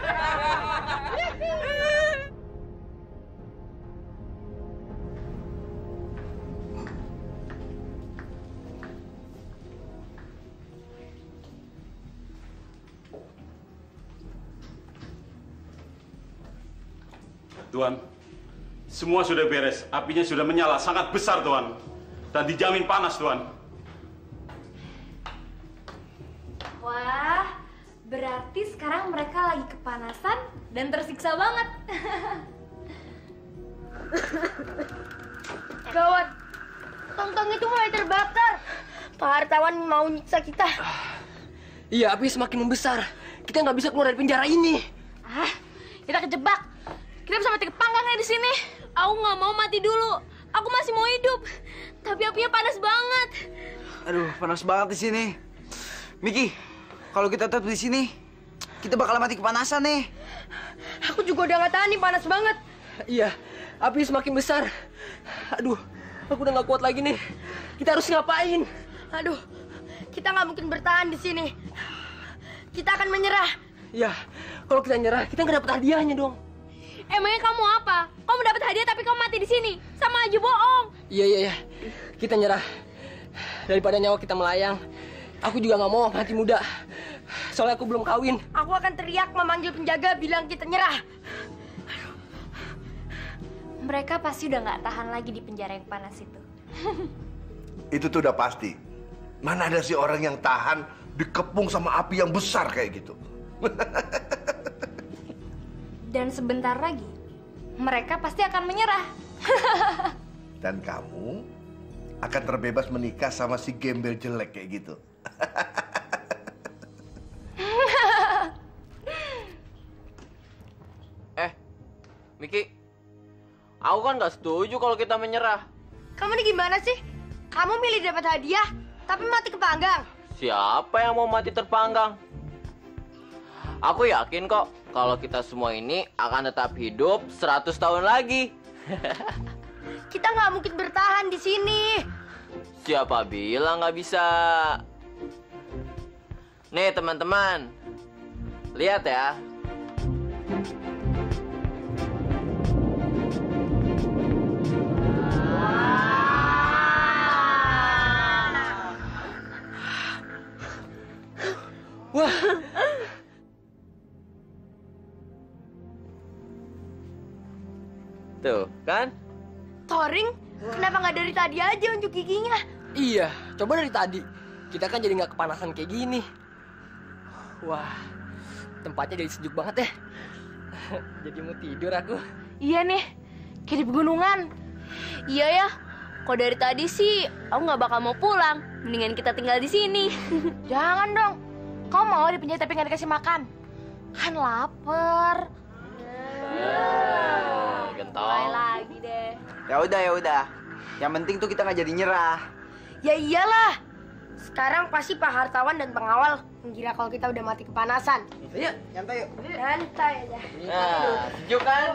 Tuan, semua sudah beres. Apinya sudah menyala, sangat besar, Tuan. Dan dijamin panas, Tuan. Wah, berarti sekarang mereka lagi kepanasan dan tersiksa banget. Gawat, tongtong itu mulai terbakar. Pak Hartawan mau nyiksa kita. Iya, api semakin membesar. Kita nggak bisa keluar dari penjara ini. Ah, kita kejebak. Kita bisa mati kepanggang ya di sini. Aku nggak mau mati dulu. Aku masih mau hidup. Tapi apinya panas banget. Aduh, panas banget di sini. Miki, kalau kita tetap di sini, kita bakal mati kepanasan nih. Aku juga udah nggak tahan nih, panas banget. Iya, api semakin besar. Aduh, aku udah nggak kuat lagi nih. Kita harus ngapain? Aduh, kita nggak mungkin bertahan di sini. Kita akan menyerah. Ya, kalau kita nyerah, kita nggak dapat hadiahnya dong. Emangnya kamu apa? Kamu dapat hadiah tapi kamu mati di sini. Sama aja bohong. Iya, iya, iya. Kita nyerah. Daripada nyawa kita melayang, aku juga nggak mau mati muda. Soalnya aku belum kawin. Aku akan teriak memanggil penjaga bilang kita nyerah. Mereka pasti udah nggak tahan lagi di penjara yang panas itu. Itu tuh udah pasti. Mana ada sih orang yang tahan dikepung sama api yang besar kayak gitu. Dan sebentar lagi, mereka pasti akan menyerah. Dan kamu akan terbebas menikah sama si gembel jelek kayak gitu. Eh, Miki, aku kan nggak setuju kalau kita menyerah. Kamu nih gimana sih? Kamu milih dapat hadiah, tapi mati kepanggang. Siapa yang mau mati terpanggang? Aku yakin kok kalau kita semua ini akan tetap hidup seratus tahun lagi. Kita nggak mungkin bertahan di sini. Siapa bilang nggak bisa? Nih teman-teman, lihat ya. Wah. Tuh, kan? Toring, kenapa nggak dari tadi aja unjuk giginya? Iya, coba dari tadi. Kita kan jadi nggak kepanasan kayak gini. Wah, tempatnya jadi sejuk banget ya. Jadi mau tidur aku. Iya nih, kayak di pegunungan. Iya ya, kok dari tadi sih aku nggak bakal mau pulang. Mendingan kita tinggal di sini. Jangan dong. Kau mau di penjara tapi nggak dikasih makan? Kan lapar. Gentong. lagi deh. Ya udah, ya udah. Yang penting tuh kita nggak jadi nyerah. Ya iyalah. Sekarang pasti Pak Hartawan dan pengawal mengira kalau kita udah mati kepanasan. Iya, nyantai yuk. Santai aja. Nah, sejuk kan?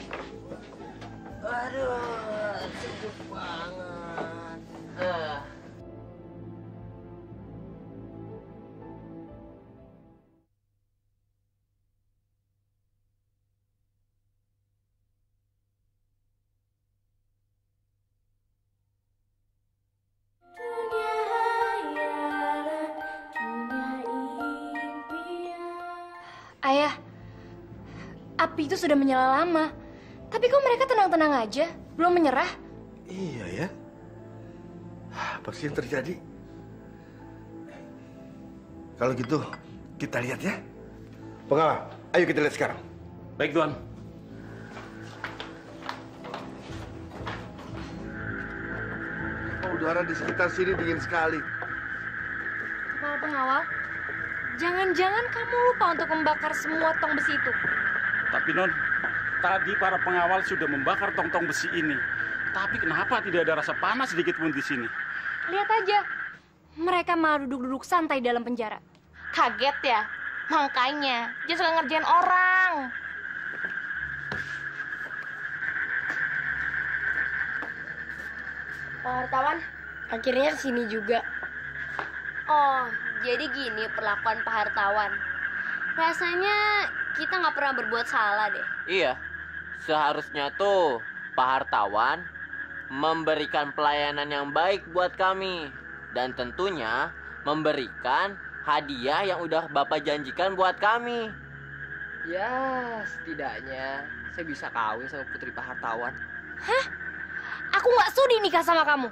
Aduh, sejuk banget. Nah. Dunia Ayah, api itu sudah menyala lama. Tapi kok mereka tenang-tenang aja, belum menyerah? Iya ya. Apa sih yang terjadi? Kalau gitu, kita lihat ya. Pengawal, ayo kita lihat sekarang. Baik, Tuan. Oh, udara di sekitar sini dingin sekali. Kepala pengawal, jangan-jangan kamu lupa untuk membakar semua tong besi itu. Tapi Non, tadi para pengawal sudah membakar tong-tong besi ini. Tapi kenapa tidak ada rasa panas sedikit pun di sini? Lihat aja, mereka malah duduk-duduk santai dalam penjara. Kaget ya? Makanya, dia suka ngerjain orang. Pak Hartawan, akhirnya sini juga. Oh, jadi gini perlakuan Pak Hartawan. Rasanya kita nggak pernah berbuat salah deh. Iya, seharusnya tuh Pak Hartawan memberikan pelayanan yang baik buat kami. Dan tentunya memberikan hadiah yang udah Bapak janjikan buat kami. Ya, setidaknya saya bisa kawin sama putri Pak Hartawan. Hah? Aku nggak sudi nikah sama kamu.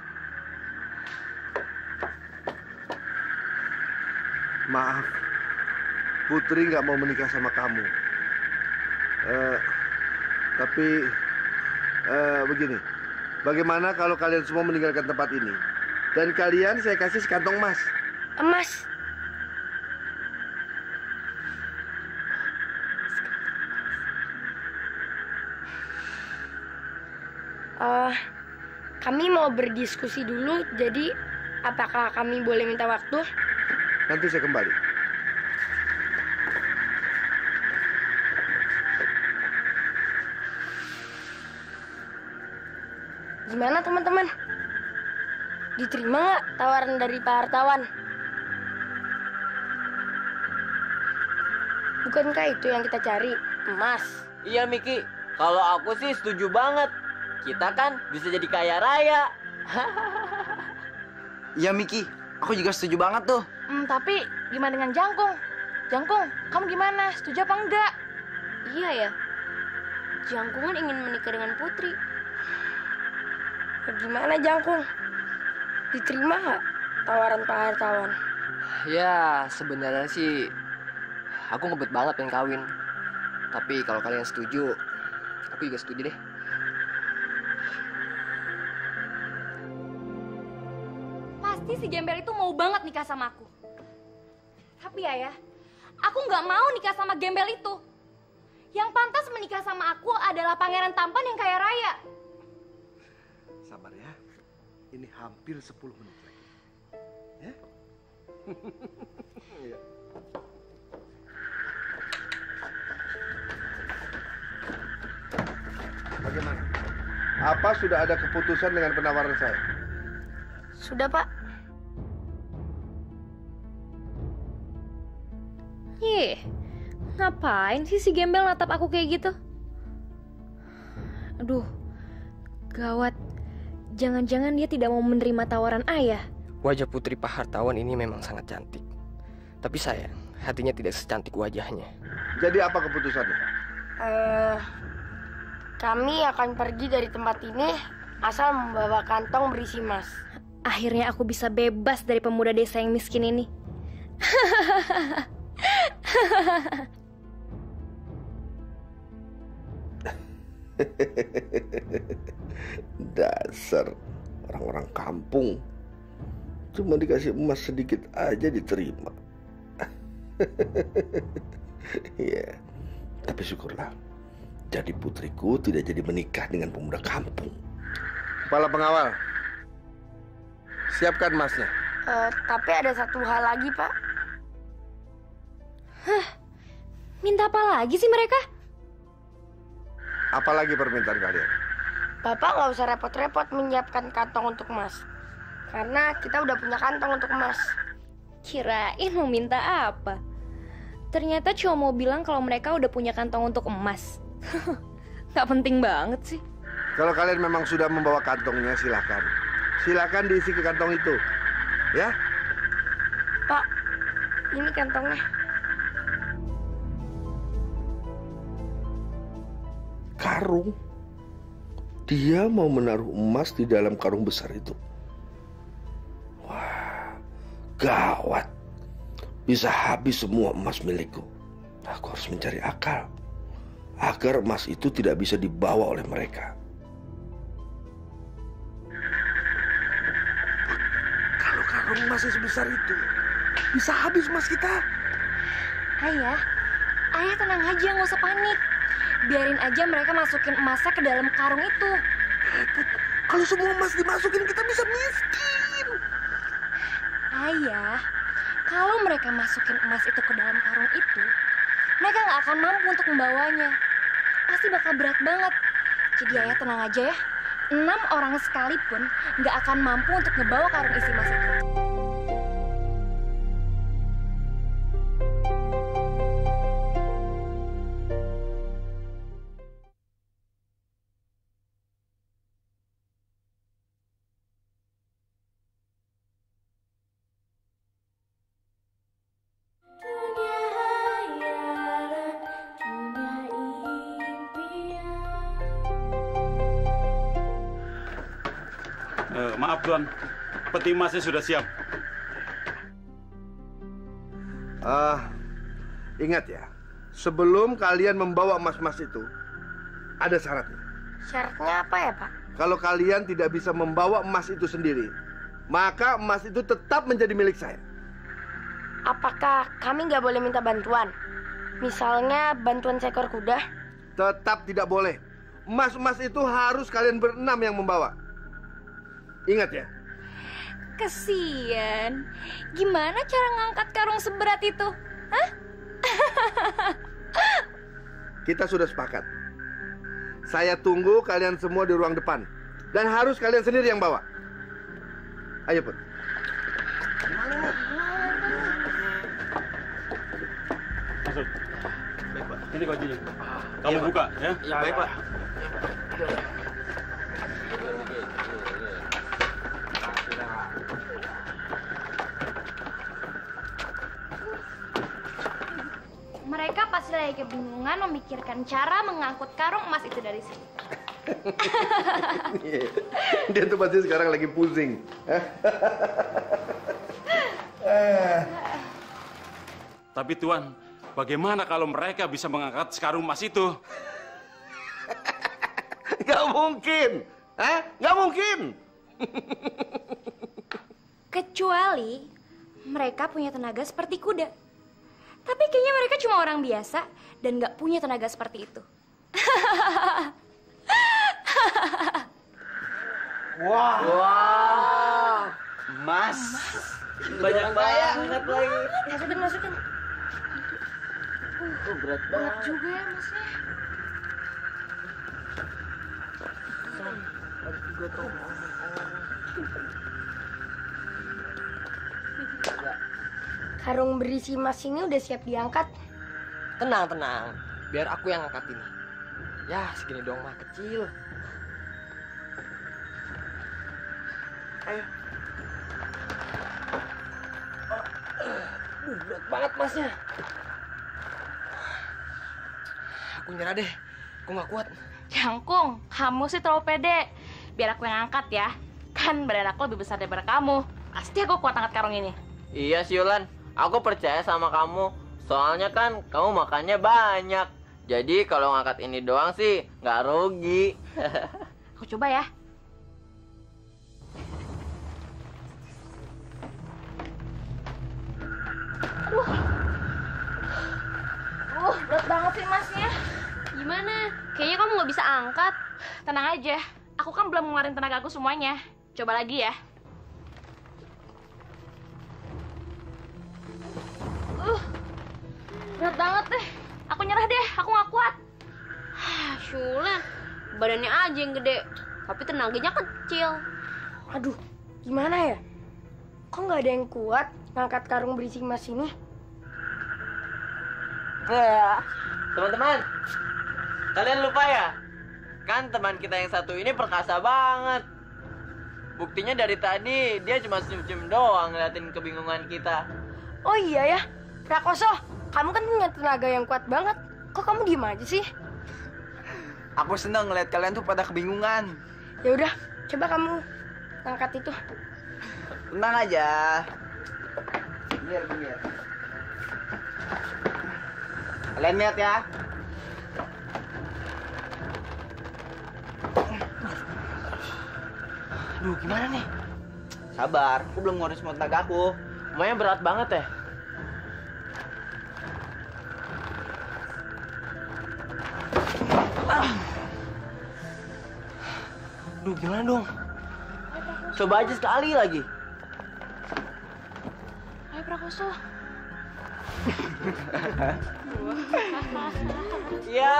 Maaf, Putri nggak mau menikah sama kamu. Uh, tapi uh, begini, bagaimana kalau kalian semua meninggalkan tempat ini dan kalian saya kasih sekantong emas? Emas? Uh, kami mau berdiskusi dulu, jadi apakah kami boleh minta waktu? Nanti saya kembali. Gimana teman-teman? Diterima nggak tawaran dari Pak Hartawan? Bukankah itu yang kita cari, emas? Iya Miki, kalau aku sih setuju banget. Kita kan bisa jadi kaya raya. Iya Miki, aku juga setuju banget tuh. Hmm, tapi gimana dengan Jangkung? Jangkung, kamu gimana? Setuju apa enggak? Iya ya, Jangkungan ingin menikah dengan Putri. Gimana Jangkung? Diterima nggak tawaran Pak Hartawan? Ya, sebenarnya sih aku ngebet banget pengen kawin. Tapi kalau kalian setuju, aku juga setuju deh. Pasti si gembel itu mau banget nikah sama aku. Tapi ya ya, aku nggak mau nikah sama gembel itu. Yang pantas menikah sama aku adalah pangeran tampan yang kaya raya. Sabar ya, ini hampir sepuluh menit lagi. Ya? Bagaimana? Apa sudah ada keputusan dengan penawaran saya? Sudah, Pak. Yeh, ngapain sih si gembel natap aku kayak gitu? Aduh, gawat. Jangan-jangan dia tidak mau menerima tawaran ayah. Wajah putri Pak Hartawan ini memang sangat cantik. Tapi sayang, hatinya tidak secantik wajahnya. Jadi apa keputusannya? Uh, kami akan pergi dari tempat ini asal membawa kantong berisi emas. Akhirnya aku bisa bebas dari pemuda desa yang miskin ini. Dasar orang-orang kampung, cuma dikasih emas sedikit aja diterima. Ya, tapi syukurlah, jadi putriku tidak jadi menikah dengan pemuda kampung. Kepala pengawal, siapkan emasnya. Uh, tapi ada satu hal lagi, Pak. Hah? Minta apa lagi sih mereka? Apalagi permintaan kalian? Bapak nggak usah repot-repot menyiapkan kantong untuk emas. Karena kita udah punya kantong untuk emas. Kirain mau minta apa? Ternyata cuma mau bilang kalau mereka udah punya kantong untuk emas. Gak penting banget sih. Kalau kalian memang sudah membawa kantongnya, silakan. Silakan diisi ke kantong itu. Ya? Pak, ini kantongnya. karung. Dia mau menaruh emas di dalam karung besar itu. Wah, gawat. Bisa habis semua emas milikku. Aku harus mencari akal agar emas itu tidak bisa dibawa oleh mereka. Kalau karung masih sebesar itu, bisa habis emas kita. Ayah, ayah tenang aja, nggak usah panik. Biarin aja mereka masukin emasnya ke dalam karung itu. Put, kalau semua emas dimasukin, kita bisa miskin. Ayah, kalau mereka masukin emas itu ke dalam karung itu, mereka nggak akan mampu untuk membawanya. Pasti bakal berat banget. Jadi ayah tenang aja ya. Enam orang sekalipun nggak akan mampu untuk ngebawa karung isi emas itu. Uh, maaf Tuan, peti emasnya sudah siap. Ah, ingat ya, sebelum kalian membawa emas-emas itu, ada syaratnya. Syaratnya apa ya, Pak? Kalau kalian tidak bisa membawa emas itu sendiri, maka emas itu tetap menjadi milik saya. Apakah kami nggak boleh minta bantuan? Misalnya bantuan seekor kuda? Tetap tidak boleh. Emas-emas itu harus kalian berenam yang membawa. Ingat ya. Kesian. Gimana cara ngangkat karung seberat itu? Hah? Kita sudah sepakat. Saya tunggu kalian semua di ruang depan. Dan harus kalian sendiri yang bawa. Ayo, Put. Masuk. Baik, Pak. Ini kuncinya. Kamu ya, buka, ya? Ya, baik, Pak. Mereka pasti lagi kebingungan memikirkan cara mengangkut karung emas itu dari sini. Dia tuh pasti sekarang lagi pusing. Tapi Tuan, bagaimana kalau mereka bisa mengangkat sekarung emas itu? Gak mungkin. Hah? Gak mungkin. Kecuali mereka punya tenaga seperti kuda. Tapi kayaknya mereka cuma orang biasa dan nggak punya tenaga seperti itu. Wah, wow. Emas. Banyak banget lagi. Masukin, masukin. Uh, berat Berat juga ya emasnya. Karung berisi emas ini udah siap diangkat. Tenang, tenang. Biar aku yang angkat ini. Ya, segini doang mah kecil. Ayo. Uh, berat banget masnya. Aku nyerah deh. Aku nggak kuat. Jangkung, kamu sih terlalu pede. Biar aku yang angkat ya. Kan badan aku lebih besar daripada kamu. Pasti aku kuat angkat karung ini. Iya sih Yulan, aku percaya sama kamu. Soalnya kan kamu makannya banyak. Jadi kalau ngangkat ini doang sih nggak rugi. Aku coba ya. Aduh. Uh, berat banget sih emasnya. Gimana? Kayaknya kamu nggak bisa angkat. Tenang aja, aku kan belum ngeluarin tenaga aku semuanya. Coba lagi ya. Uh, berat banget deh. Aku nyerah deh, aku nggak kuat. Hah, Syulan, badannya aja yang gede, tapi tenaganya kecil. Aduh, gimana ya? Kok nggak ada yang kuat ngangkat karung berisi emas ini? Teman-teman, kalian lupa ya? Kan teman kita yang satu ini perkasa banget. Buktinya dari tadi dia cuma senyum-senyum doang ngeliatin kebingungan kita. Oh iya ya, Prakoso, kamu kan punya tenaga yang kuat banget. Kok kamu diem aja sih? Aku seneng ngeliat kalian tuh pada kebingungan. Ya udah, coba kamu angkat itu. Tenang aja. Biar, biar. Kalian lihat ya. Duh, gimana nih? Sabar, aku belum ngurus semua tenaga aku. Semuanya berat banget ya? Duh, gimana dong? Coba aja sekali lagi. Ayo Prakoso. Ya,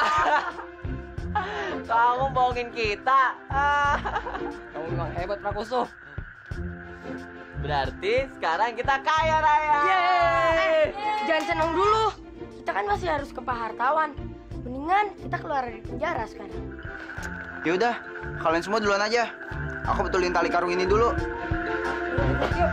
kamu bohongin kita. Kamu memang hebat, Prakoso. Berarti sekarang kita kaya raya. Yeay! Jangan senang dulu. Kita kan masih harus ke Pak Hartawan. Mendingan kita keluar dari penjara sekarang. Ya udah, kalian semua duluan aja. Aku betulin tali karung ini dulu. Yuk.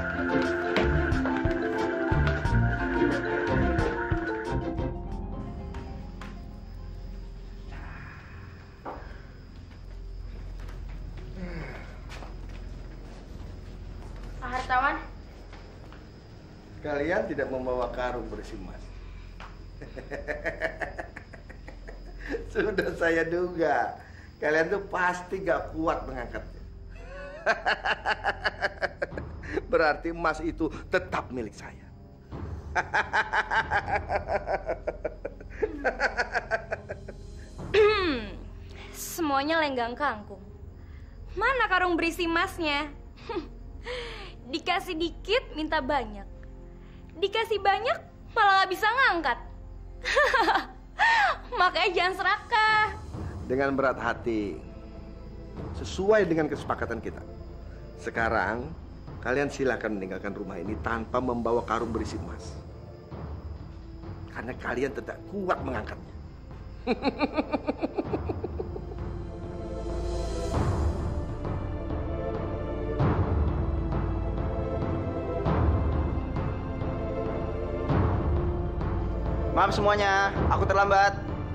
Pak Hartawan. Kalian tidak membawa karung berisi emas. Sudah saya duga. Kalian tuh pasti gak kuat mengangkatnya. Berarti emas itu tetap milik saya. Semuanya lenggang kangkung. Mana karung berisi emasnya? Dikasih dikit minta banyak. Dikasih banyak malah gak bisa ngangkat. Makanya jangan serakah. Dengan berat hati, sesuai dengan kesepakatan kita. Sekarang, kalian silakan meninggalkan rumah ini tanpa membawa karung berisi emas. Karena kalian tidak kuat mengangkatnya. Maaf semuanya, aku terlambat.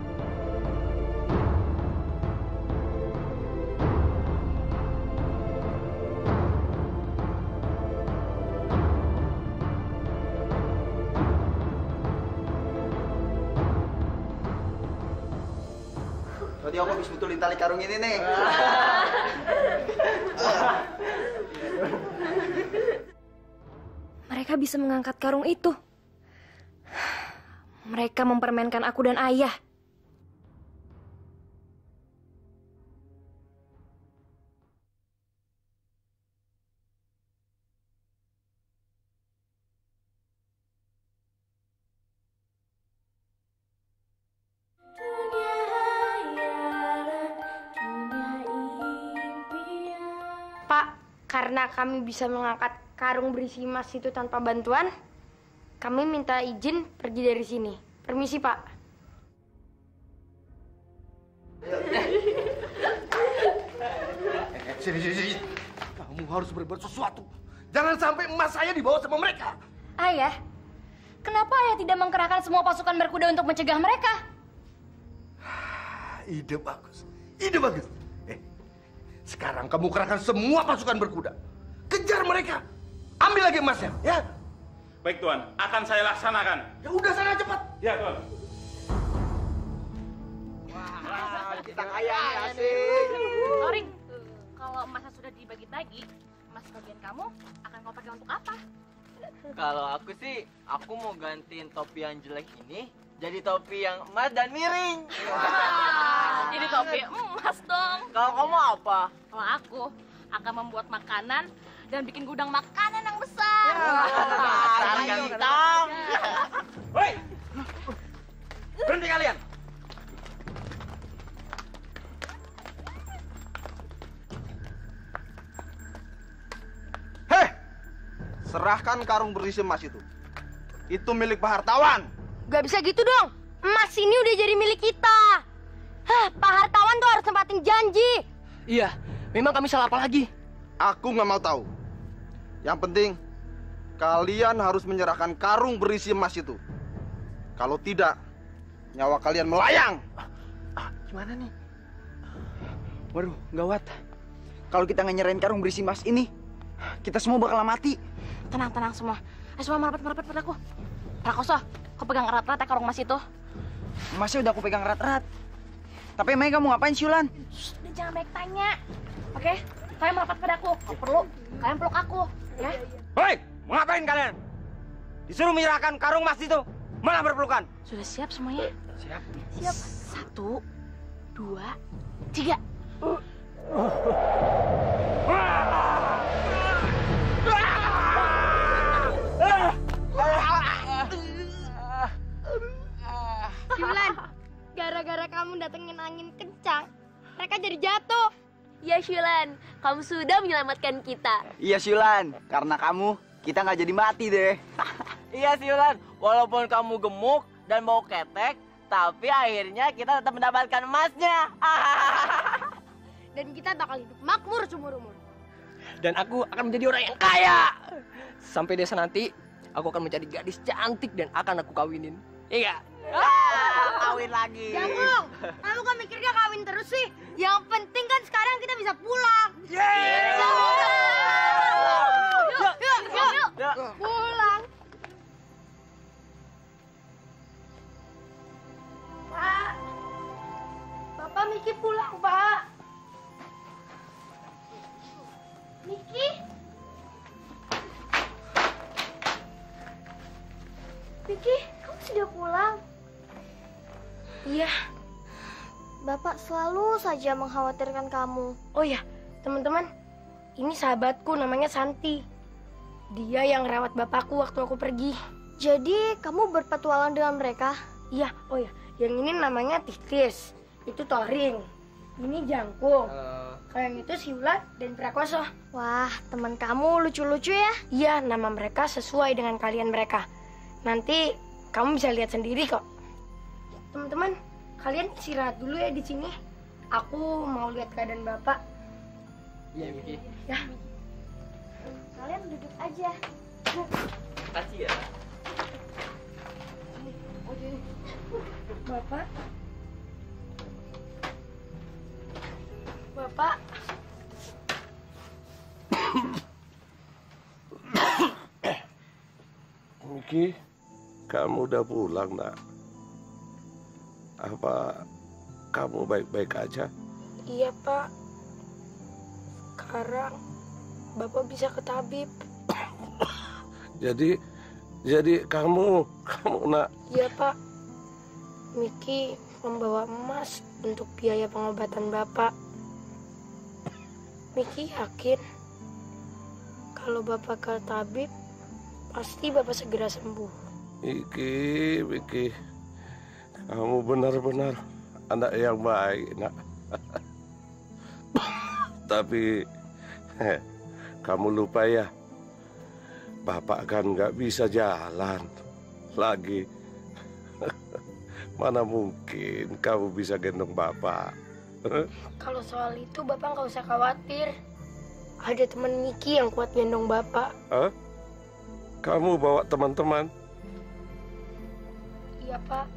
Tadi aku habis betulin tali karung ini nih. Mereka bisa mengangkat karung itu. Mereka mempermainkan aku dan ayah. Pak, karena kami bisa mengangkat karung berisi emas itu tanpa bantuan, kami minta izin pergi dari sini. Permisi, Pak. Sini, sini, sini. Kamu harus berbuat sesuatu. Jangan sampai emas saya dibawa sama mereka. Ayah, kenapa ayah tidak mengkerahkan semua pasukan berkuda untuk mencegah mereka? Ide bagus. Ide bagus. Eh, sekarang kamu kerahkan semua pasukan berkuda. Kejar mereka. Ambil lagi emasnya, ya. Baik, Tuan. Akan saya laksanakan. Ya udah sana cepat. Ya, Tuan. Wah, kita kaya nih, asik. Toring, kalau emasnya sudah dibagi-bagi, emas bagian kamu akan kau pakai untuk apa? Kalau aku sih, aku mau gantiin topi yang jelek ini jadi topi yang emas dan miring. Wah, jadi topi emas dong. Kalau kamu apa? Kalau aku akan membuat makanan dan bikin gudang makanan yang besar. Besar ganteng. Woi! Berhenti kalian! Hei! Serahkan karung berisi emas itu. Itu milik Pak Hartawan. Gak bisa gitu dong. Emas ini udah jadi milik kita. Hah, Pak Hartawan tuh harus tempatin janji. Iya, memang kami salah apa lagi? Aku nggak mau tahu. Yang penting, kalian harus menyerahkan karung berisi emas itu. Kalau tidak, nyawa kalian melayang. Ah, gimana nih? Waduh, gawat. Kalau kita nggak nyerahin karung berisi emas ini, kita semua bakal mati. Tenang, tenang semua. Ayo semua merapat, merapat padaku. Prakoso, kau pegang erat-erat ya karung emas itu. Emasnya udah aku pegang erat-erat. Tapi emangnya kamu ngapain sih, Ulan? Shh, jangan banyak tanya. Oke, kalian merapat padaku. Kalau perlu, kalian peluk aku, ya. Hei, mau ngapain kalian? Disuruh menyerahkan karung emas itu, malah berpelukan. Sudah siap semuanya? Siap. Siap. Satu, dua, tiga. Syulan, gara-gara kamu datengin angin kencang, mereka jadi jatuh. Ya Syulan, kamu sudah menyelamatkan kita. Iya, Syulan. Karena kamu, kita nggak jadi mati deh. Iya Syulan, walaupun kamu gemuk dan mau ketek, tapi akhirnya kita tetap mendapatkan emasnya. Dan kita bakal hidup makmur seumur-umur. Dan aku akan menjadi orang yang kaya. Sampai desa nanti, aku akan menjadi gadis cantik dan akan aku kawinin. Iya. Ah, kawin lagi. Jangkung, kamu kan mikirnya kawin terus sih? Yang penting kan sekarang kita bisa pulang. Yeay! Yuk, yuk, yuk, yuk, yuk. Pulang. Pak, Bapak Miki pulang, Pak. Miki? Miki, kamu sudah pulang? Iya. Bapak selalu saja mengkhawatirkan kamu. Oh ya, teman-teman, ini sahabatku namanya Santi. Dia yang rawat bapakku waktu aku pergi. Jadi kamu berpetualang dengan mereka? Iya, oh ya, yang ini namanya Titis, itu Toring, ini Jangkung, uh... kalian itu Syulan dan Prakoso. Wah, teman kamu lucu-lucu ya? Iya, nama mereka sesuai dengan kalian mereka. Nanti kamu bisa lihat sendiri kok. Teman-teman, kalian istirahat dulu ya di sini. Aku mau lihat keadaan bapak. Iya, Miki. Ya. Kalian duduk aja. Kasih ya. Bapak. Bapak. Miki, kamu udah pulang, nak? Apa kamu baik-baik aja? Iya, Pak. Sekarang Bapak bisa ke tabib. Jadi, jadi kamu, kamu nak? Iya, Pak. Miki membawa emas untuk biaya pengobatan Bapak. Miki yakin kalau Bapak ke tabib, pasti Bapak segera sembuh. Miki, Miki, kamu benar-benar anak yang baik, nak. Tapi, heh, kamu lupa ya, Bapak kan nggak bisa jalan lagi. Mana mungkin kamu bisa gendong Bapak? Kalau soal itu Bapak nggak usah khawatir. Ada teman Miki yang kuat gendong Bapak. Hah? Kamu bawa teman-teman? Iya, Pak.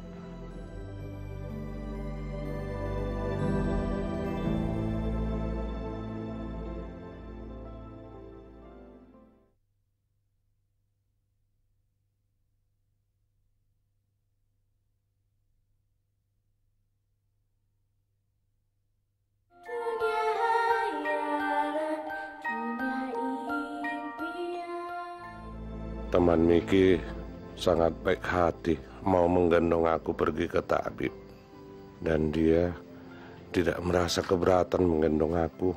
Teman Miki sangat baik hati mau menggendong aku pergi ke tabib. Dan dia tidak merasa keberatan menggendong aku.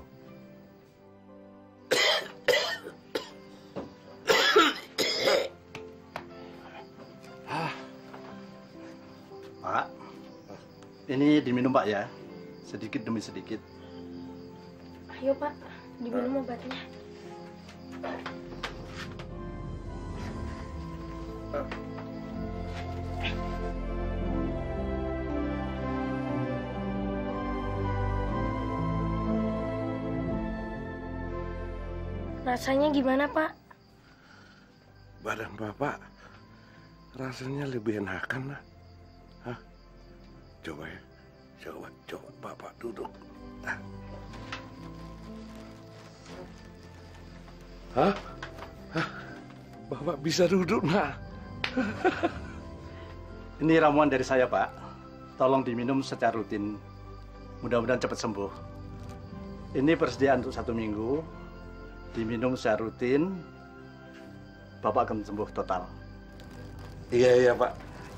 Pak, ini diminum Pak ya, sedikit demi sedikit. Ayo Pak, diminum obatnya. Rasanya gimana, Pak? Badan Bapak rasanya lebih enakan lah. Hah? Coba ya, coba, coba Bapak duduk. Hah? Hah? Bapak bisa duduk, nak? Ini ramuan dari saya, Pak. Tolong diminum secara rutin. Mudah-mudahan cepat sembuh. Ini persediaan untuk satu minggu. Diminum secara rutin. Bapak akan sembuh total. Iya, iya, Pak.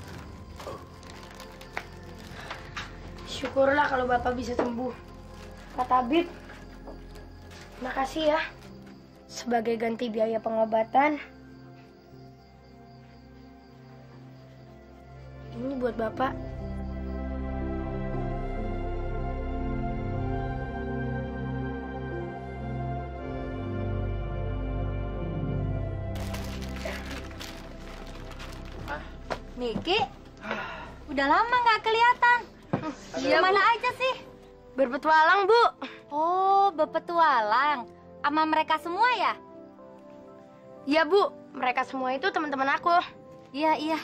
Syukurlah kalau Bapak bisa sembuh. Pak Tabib, makasih ya. Sebagai ganti biaya pengobatan, ini buat Bapak. Miki, udah lama nggak kelihatan. Iya, Mana Bu. aja sih? Berpetualang, Bu. Oh, berpetualang. Sama mereka semua ya? Iya, Bu. Mereka semua itu teman-teman aku. Iya, iya.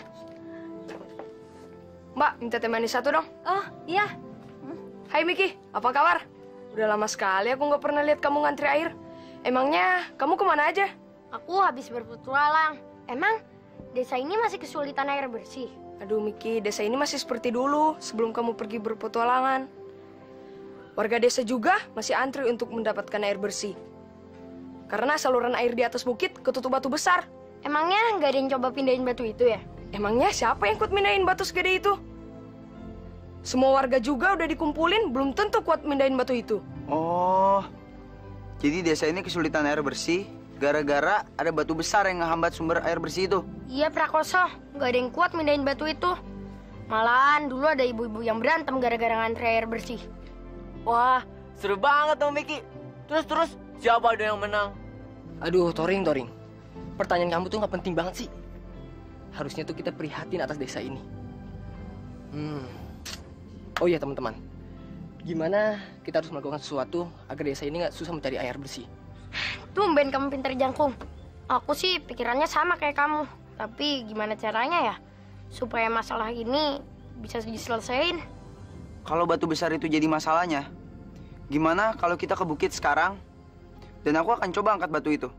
Mbak, minta teh manis satu dong. Oh, iya. Hai Miki, apa kabar? Udah lama sekali aku nggak pernah lihat kamu ngantri air. Emangnya kamu kemana aja? Aku habis berpetualang. Emang desa ini masih kesulitan air bersih? Aduh Miki, desa ini masih seperti dulu sebelum kamu pergi berpetualangan. Warga desa juga masih antri untuk mendapatkan air bersih. Karena saluran air di atas bukit ketutup batu besar. Emangnya nggak ada yang coba pindahin batu itu ya? Emangnya siapa yang kuat mindahin batu segede itu? Semua warga juga udah dikumpulin, belum tentu kuat mindahin batu itu. Oh, jadi desa ini kesulitan air bersih gara-gara ada batu besar yang ngehambat sumber air bersih itu. Iya, Prakoso. Nggak ada yang kuat mindahin batu itu. Malahan dulu ada ibu-ibu yang berantem gara-gara ngantri air bersih. Wah, seru banget dong, Miki. Terus-terus, siapa ada yang menang? Aduh, Toring, Toring. Pertanyaan kamu tuh nggak penting banget sih. Harusnya tuh kita prihatin atas desa ini. Hmm. Oh iya, teman-teman. Gimana kita harus melakukan sesuatu agar desa ini nggak susah mencari air bersih? Tumben kamu pintar jangkung. Aku sih pikirannya sama kayak kamu. Tapi gimana caranya ya? Supaya masalah ini bisa diselesaikan. Kalau batu besar itu jadi masalahnya, gimana kalau kita ke bukit sekarang? Dan aku akan coba angkat batu itu.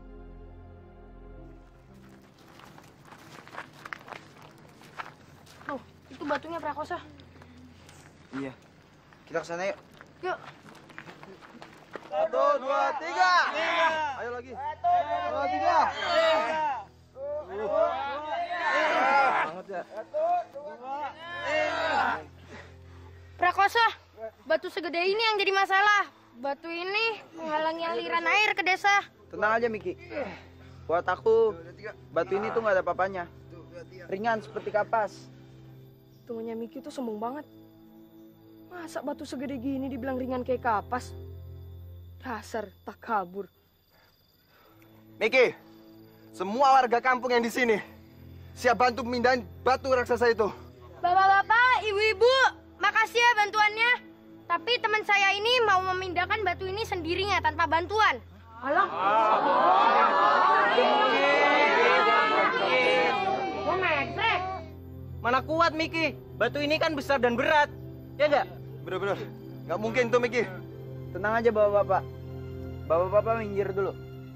Tuh, itu batunya Prakoso. Iya. Kita ke sana yuk. Yuk. Satu, dua, tiga. Ayo lagi. Satu, dua, tiga. Banget ya. Prakoso, batu segede ini yang jadi masalah. Batu ini menghalangi aliran air ke desa. Tenang aja, Miki. Buat aku, batu ini tuh nggak ada apa-apanya. Ringan seperti kapas. Temennya Miki tuh sombong banget. Masa batu segede gini dibilang ringan kayak kapas? Dasar tak kabur. Miki, semua warga kampung yang di sini siap bantu pemindahan batu raksasa itu. Bapak-bapak, ibu-ibu, makasih ya bantuannya. Tapi teman saya ini mau memindahkan batu ini sendirinya tanpa bantuan. Alah. Gua metrek. Mana kuat, Miki? Batu ini kan besar dan berat. Ya nggak? Bener-bener. Nggak mungkin tuh, Miki. Tenang aja, bapak-bapak. Bapak-bapak minggir dulu.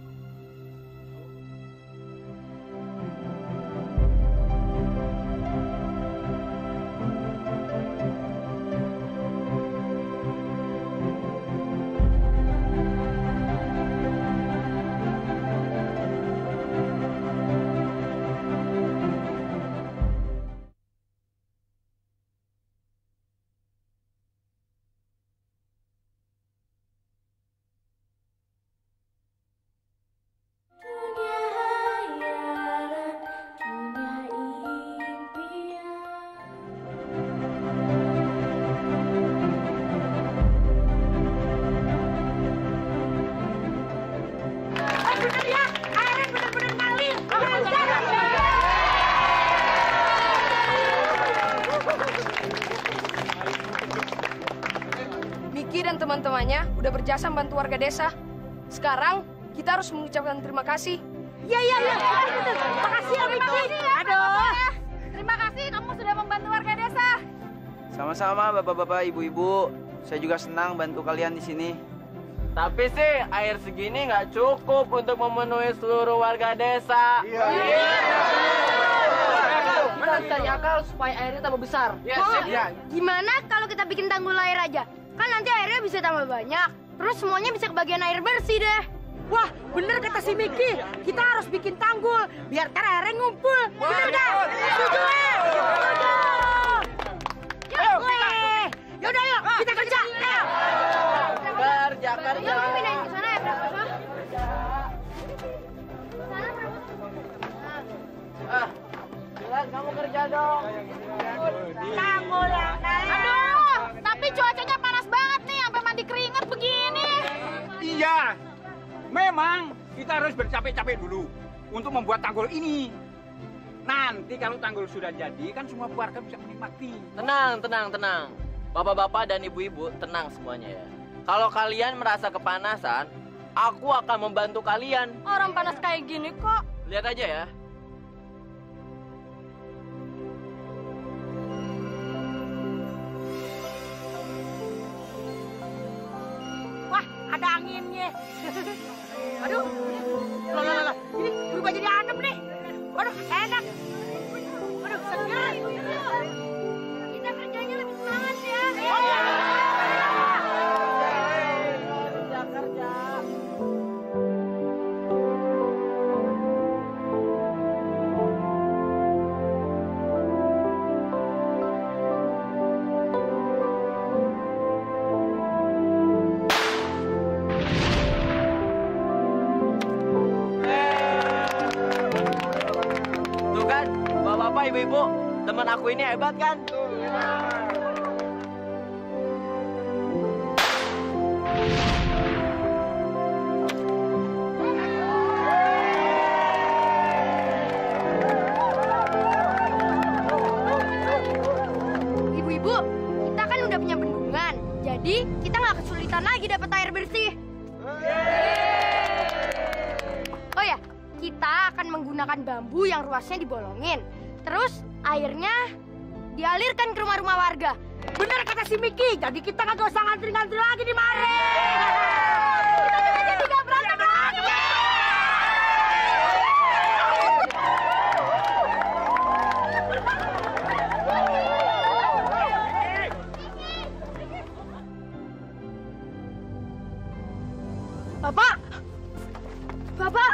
Miki dan teman-temannya udah berjasa membantu warga desa. Sekarang kita harus mengucapkan terima kasih. Iya, iya, iya. Makasih ya, Miki. Aduh. Terima kasih kamu sudah membantu warga desa. Sama-sama, bapak-bapak, ibu-ibu. Saya juga senang bantu kalian di sini. Tapi sih air segini nggak cukup untuk memenuhi seluruh warga desa. Iya. Kita harus cari akal supaya airnya tambah besar. Oh, gimana kalau kita bikin tanggul air aja? Kan nanti airnya bisa tambah banyak. Terus semuanya bisa kebagian air bersih deh. Wah, bener kata si Miki. Kita harus bikin tanggul biar ntar airnya ngumpul. Bener gak? Setuju ya? Setuju. Yuk, yaudah yuk, kita kerja. Ayo. Kerja, kerja. Yuk, pindahin ke sana ya, Prakoso. Ah, jelas kamu kerja dong. Tanggul yang naik. Aduh, tapi cuacanya panas banget nih, sampai mandi keringet begini. Iya, memang kita harus bercapek-capek dulu untuk membuat tanggul ini. Nanti kalau tanggul sudah jadi, kan semua keluarga bisa menikmati. Tenang, tenang, tenang. Bapak-bapak dan ibu-ibu, tenang semuanya ya. Kalau kalian merasa kepanasan, aku akan membantu kalian. Orang panas kayak gini kok. Lihat aja ya. Wah, ada anginnya. Aduh, loh, loh, loh. Ini berubah jadi adem nih. Waduh, enak. Waduh, segar. Kita kerjanya lebih semangat ya. Kerja, kerja. Tuh kan, bapak-bapak, ibu-ibu, teman aku ini hebat kan? Ibu-ibu, kita kan udah punya bendungan. Jadi, kita nggak kesulitan lagi dapat air bersih. Oh ya, kita akan menggunakan bambu yang ruasnya dibolongin. Terus, airnya dialirkan ke rumah-rumah warga. Bener kata si Miki, jadi kita nggak usah ngantri-ngantri lagi di mari. Kita juga jadi nggak berantem lagi. Bapak! Bapak!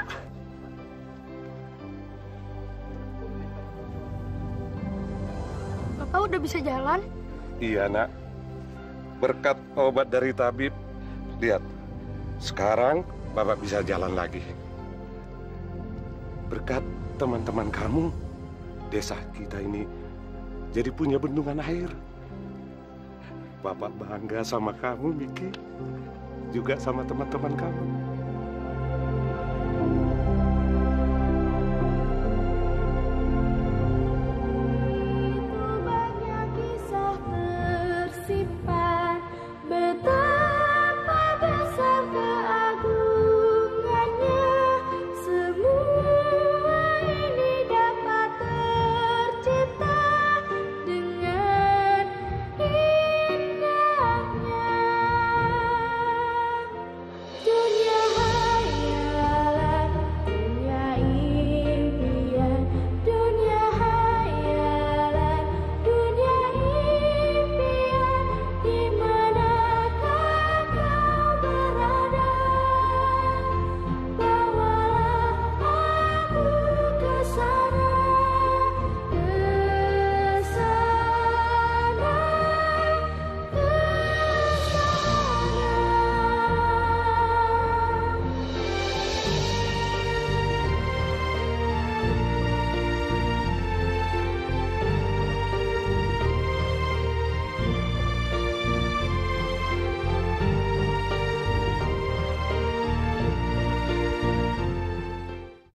Bapak udah bisa jalan? Iya, Nak. Berkat obat dari tabib, lihat. Sekarang Bapak bisa jalan lagi. Berkat teman-teman kamu, desa kita ini jadi punya bendungan air. Bapak bangga sama kamu, Miki. Juga sama teman-teman kamu.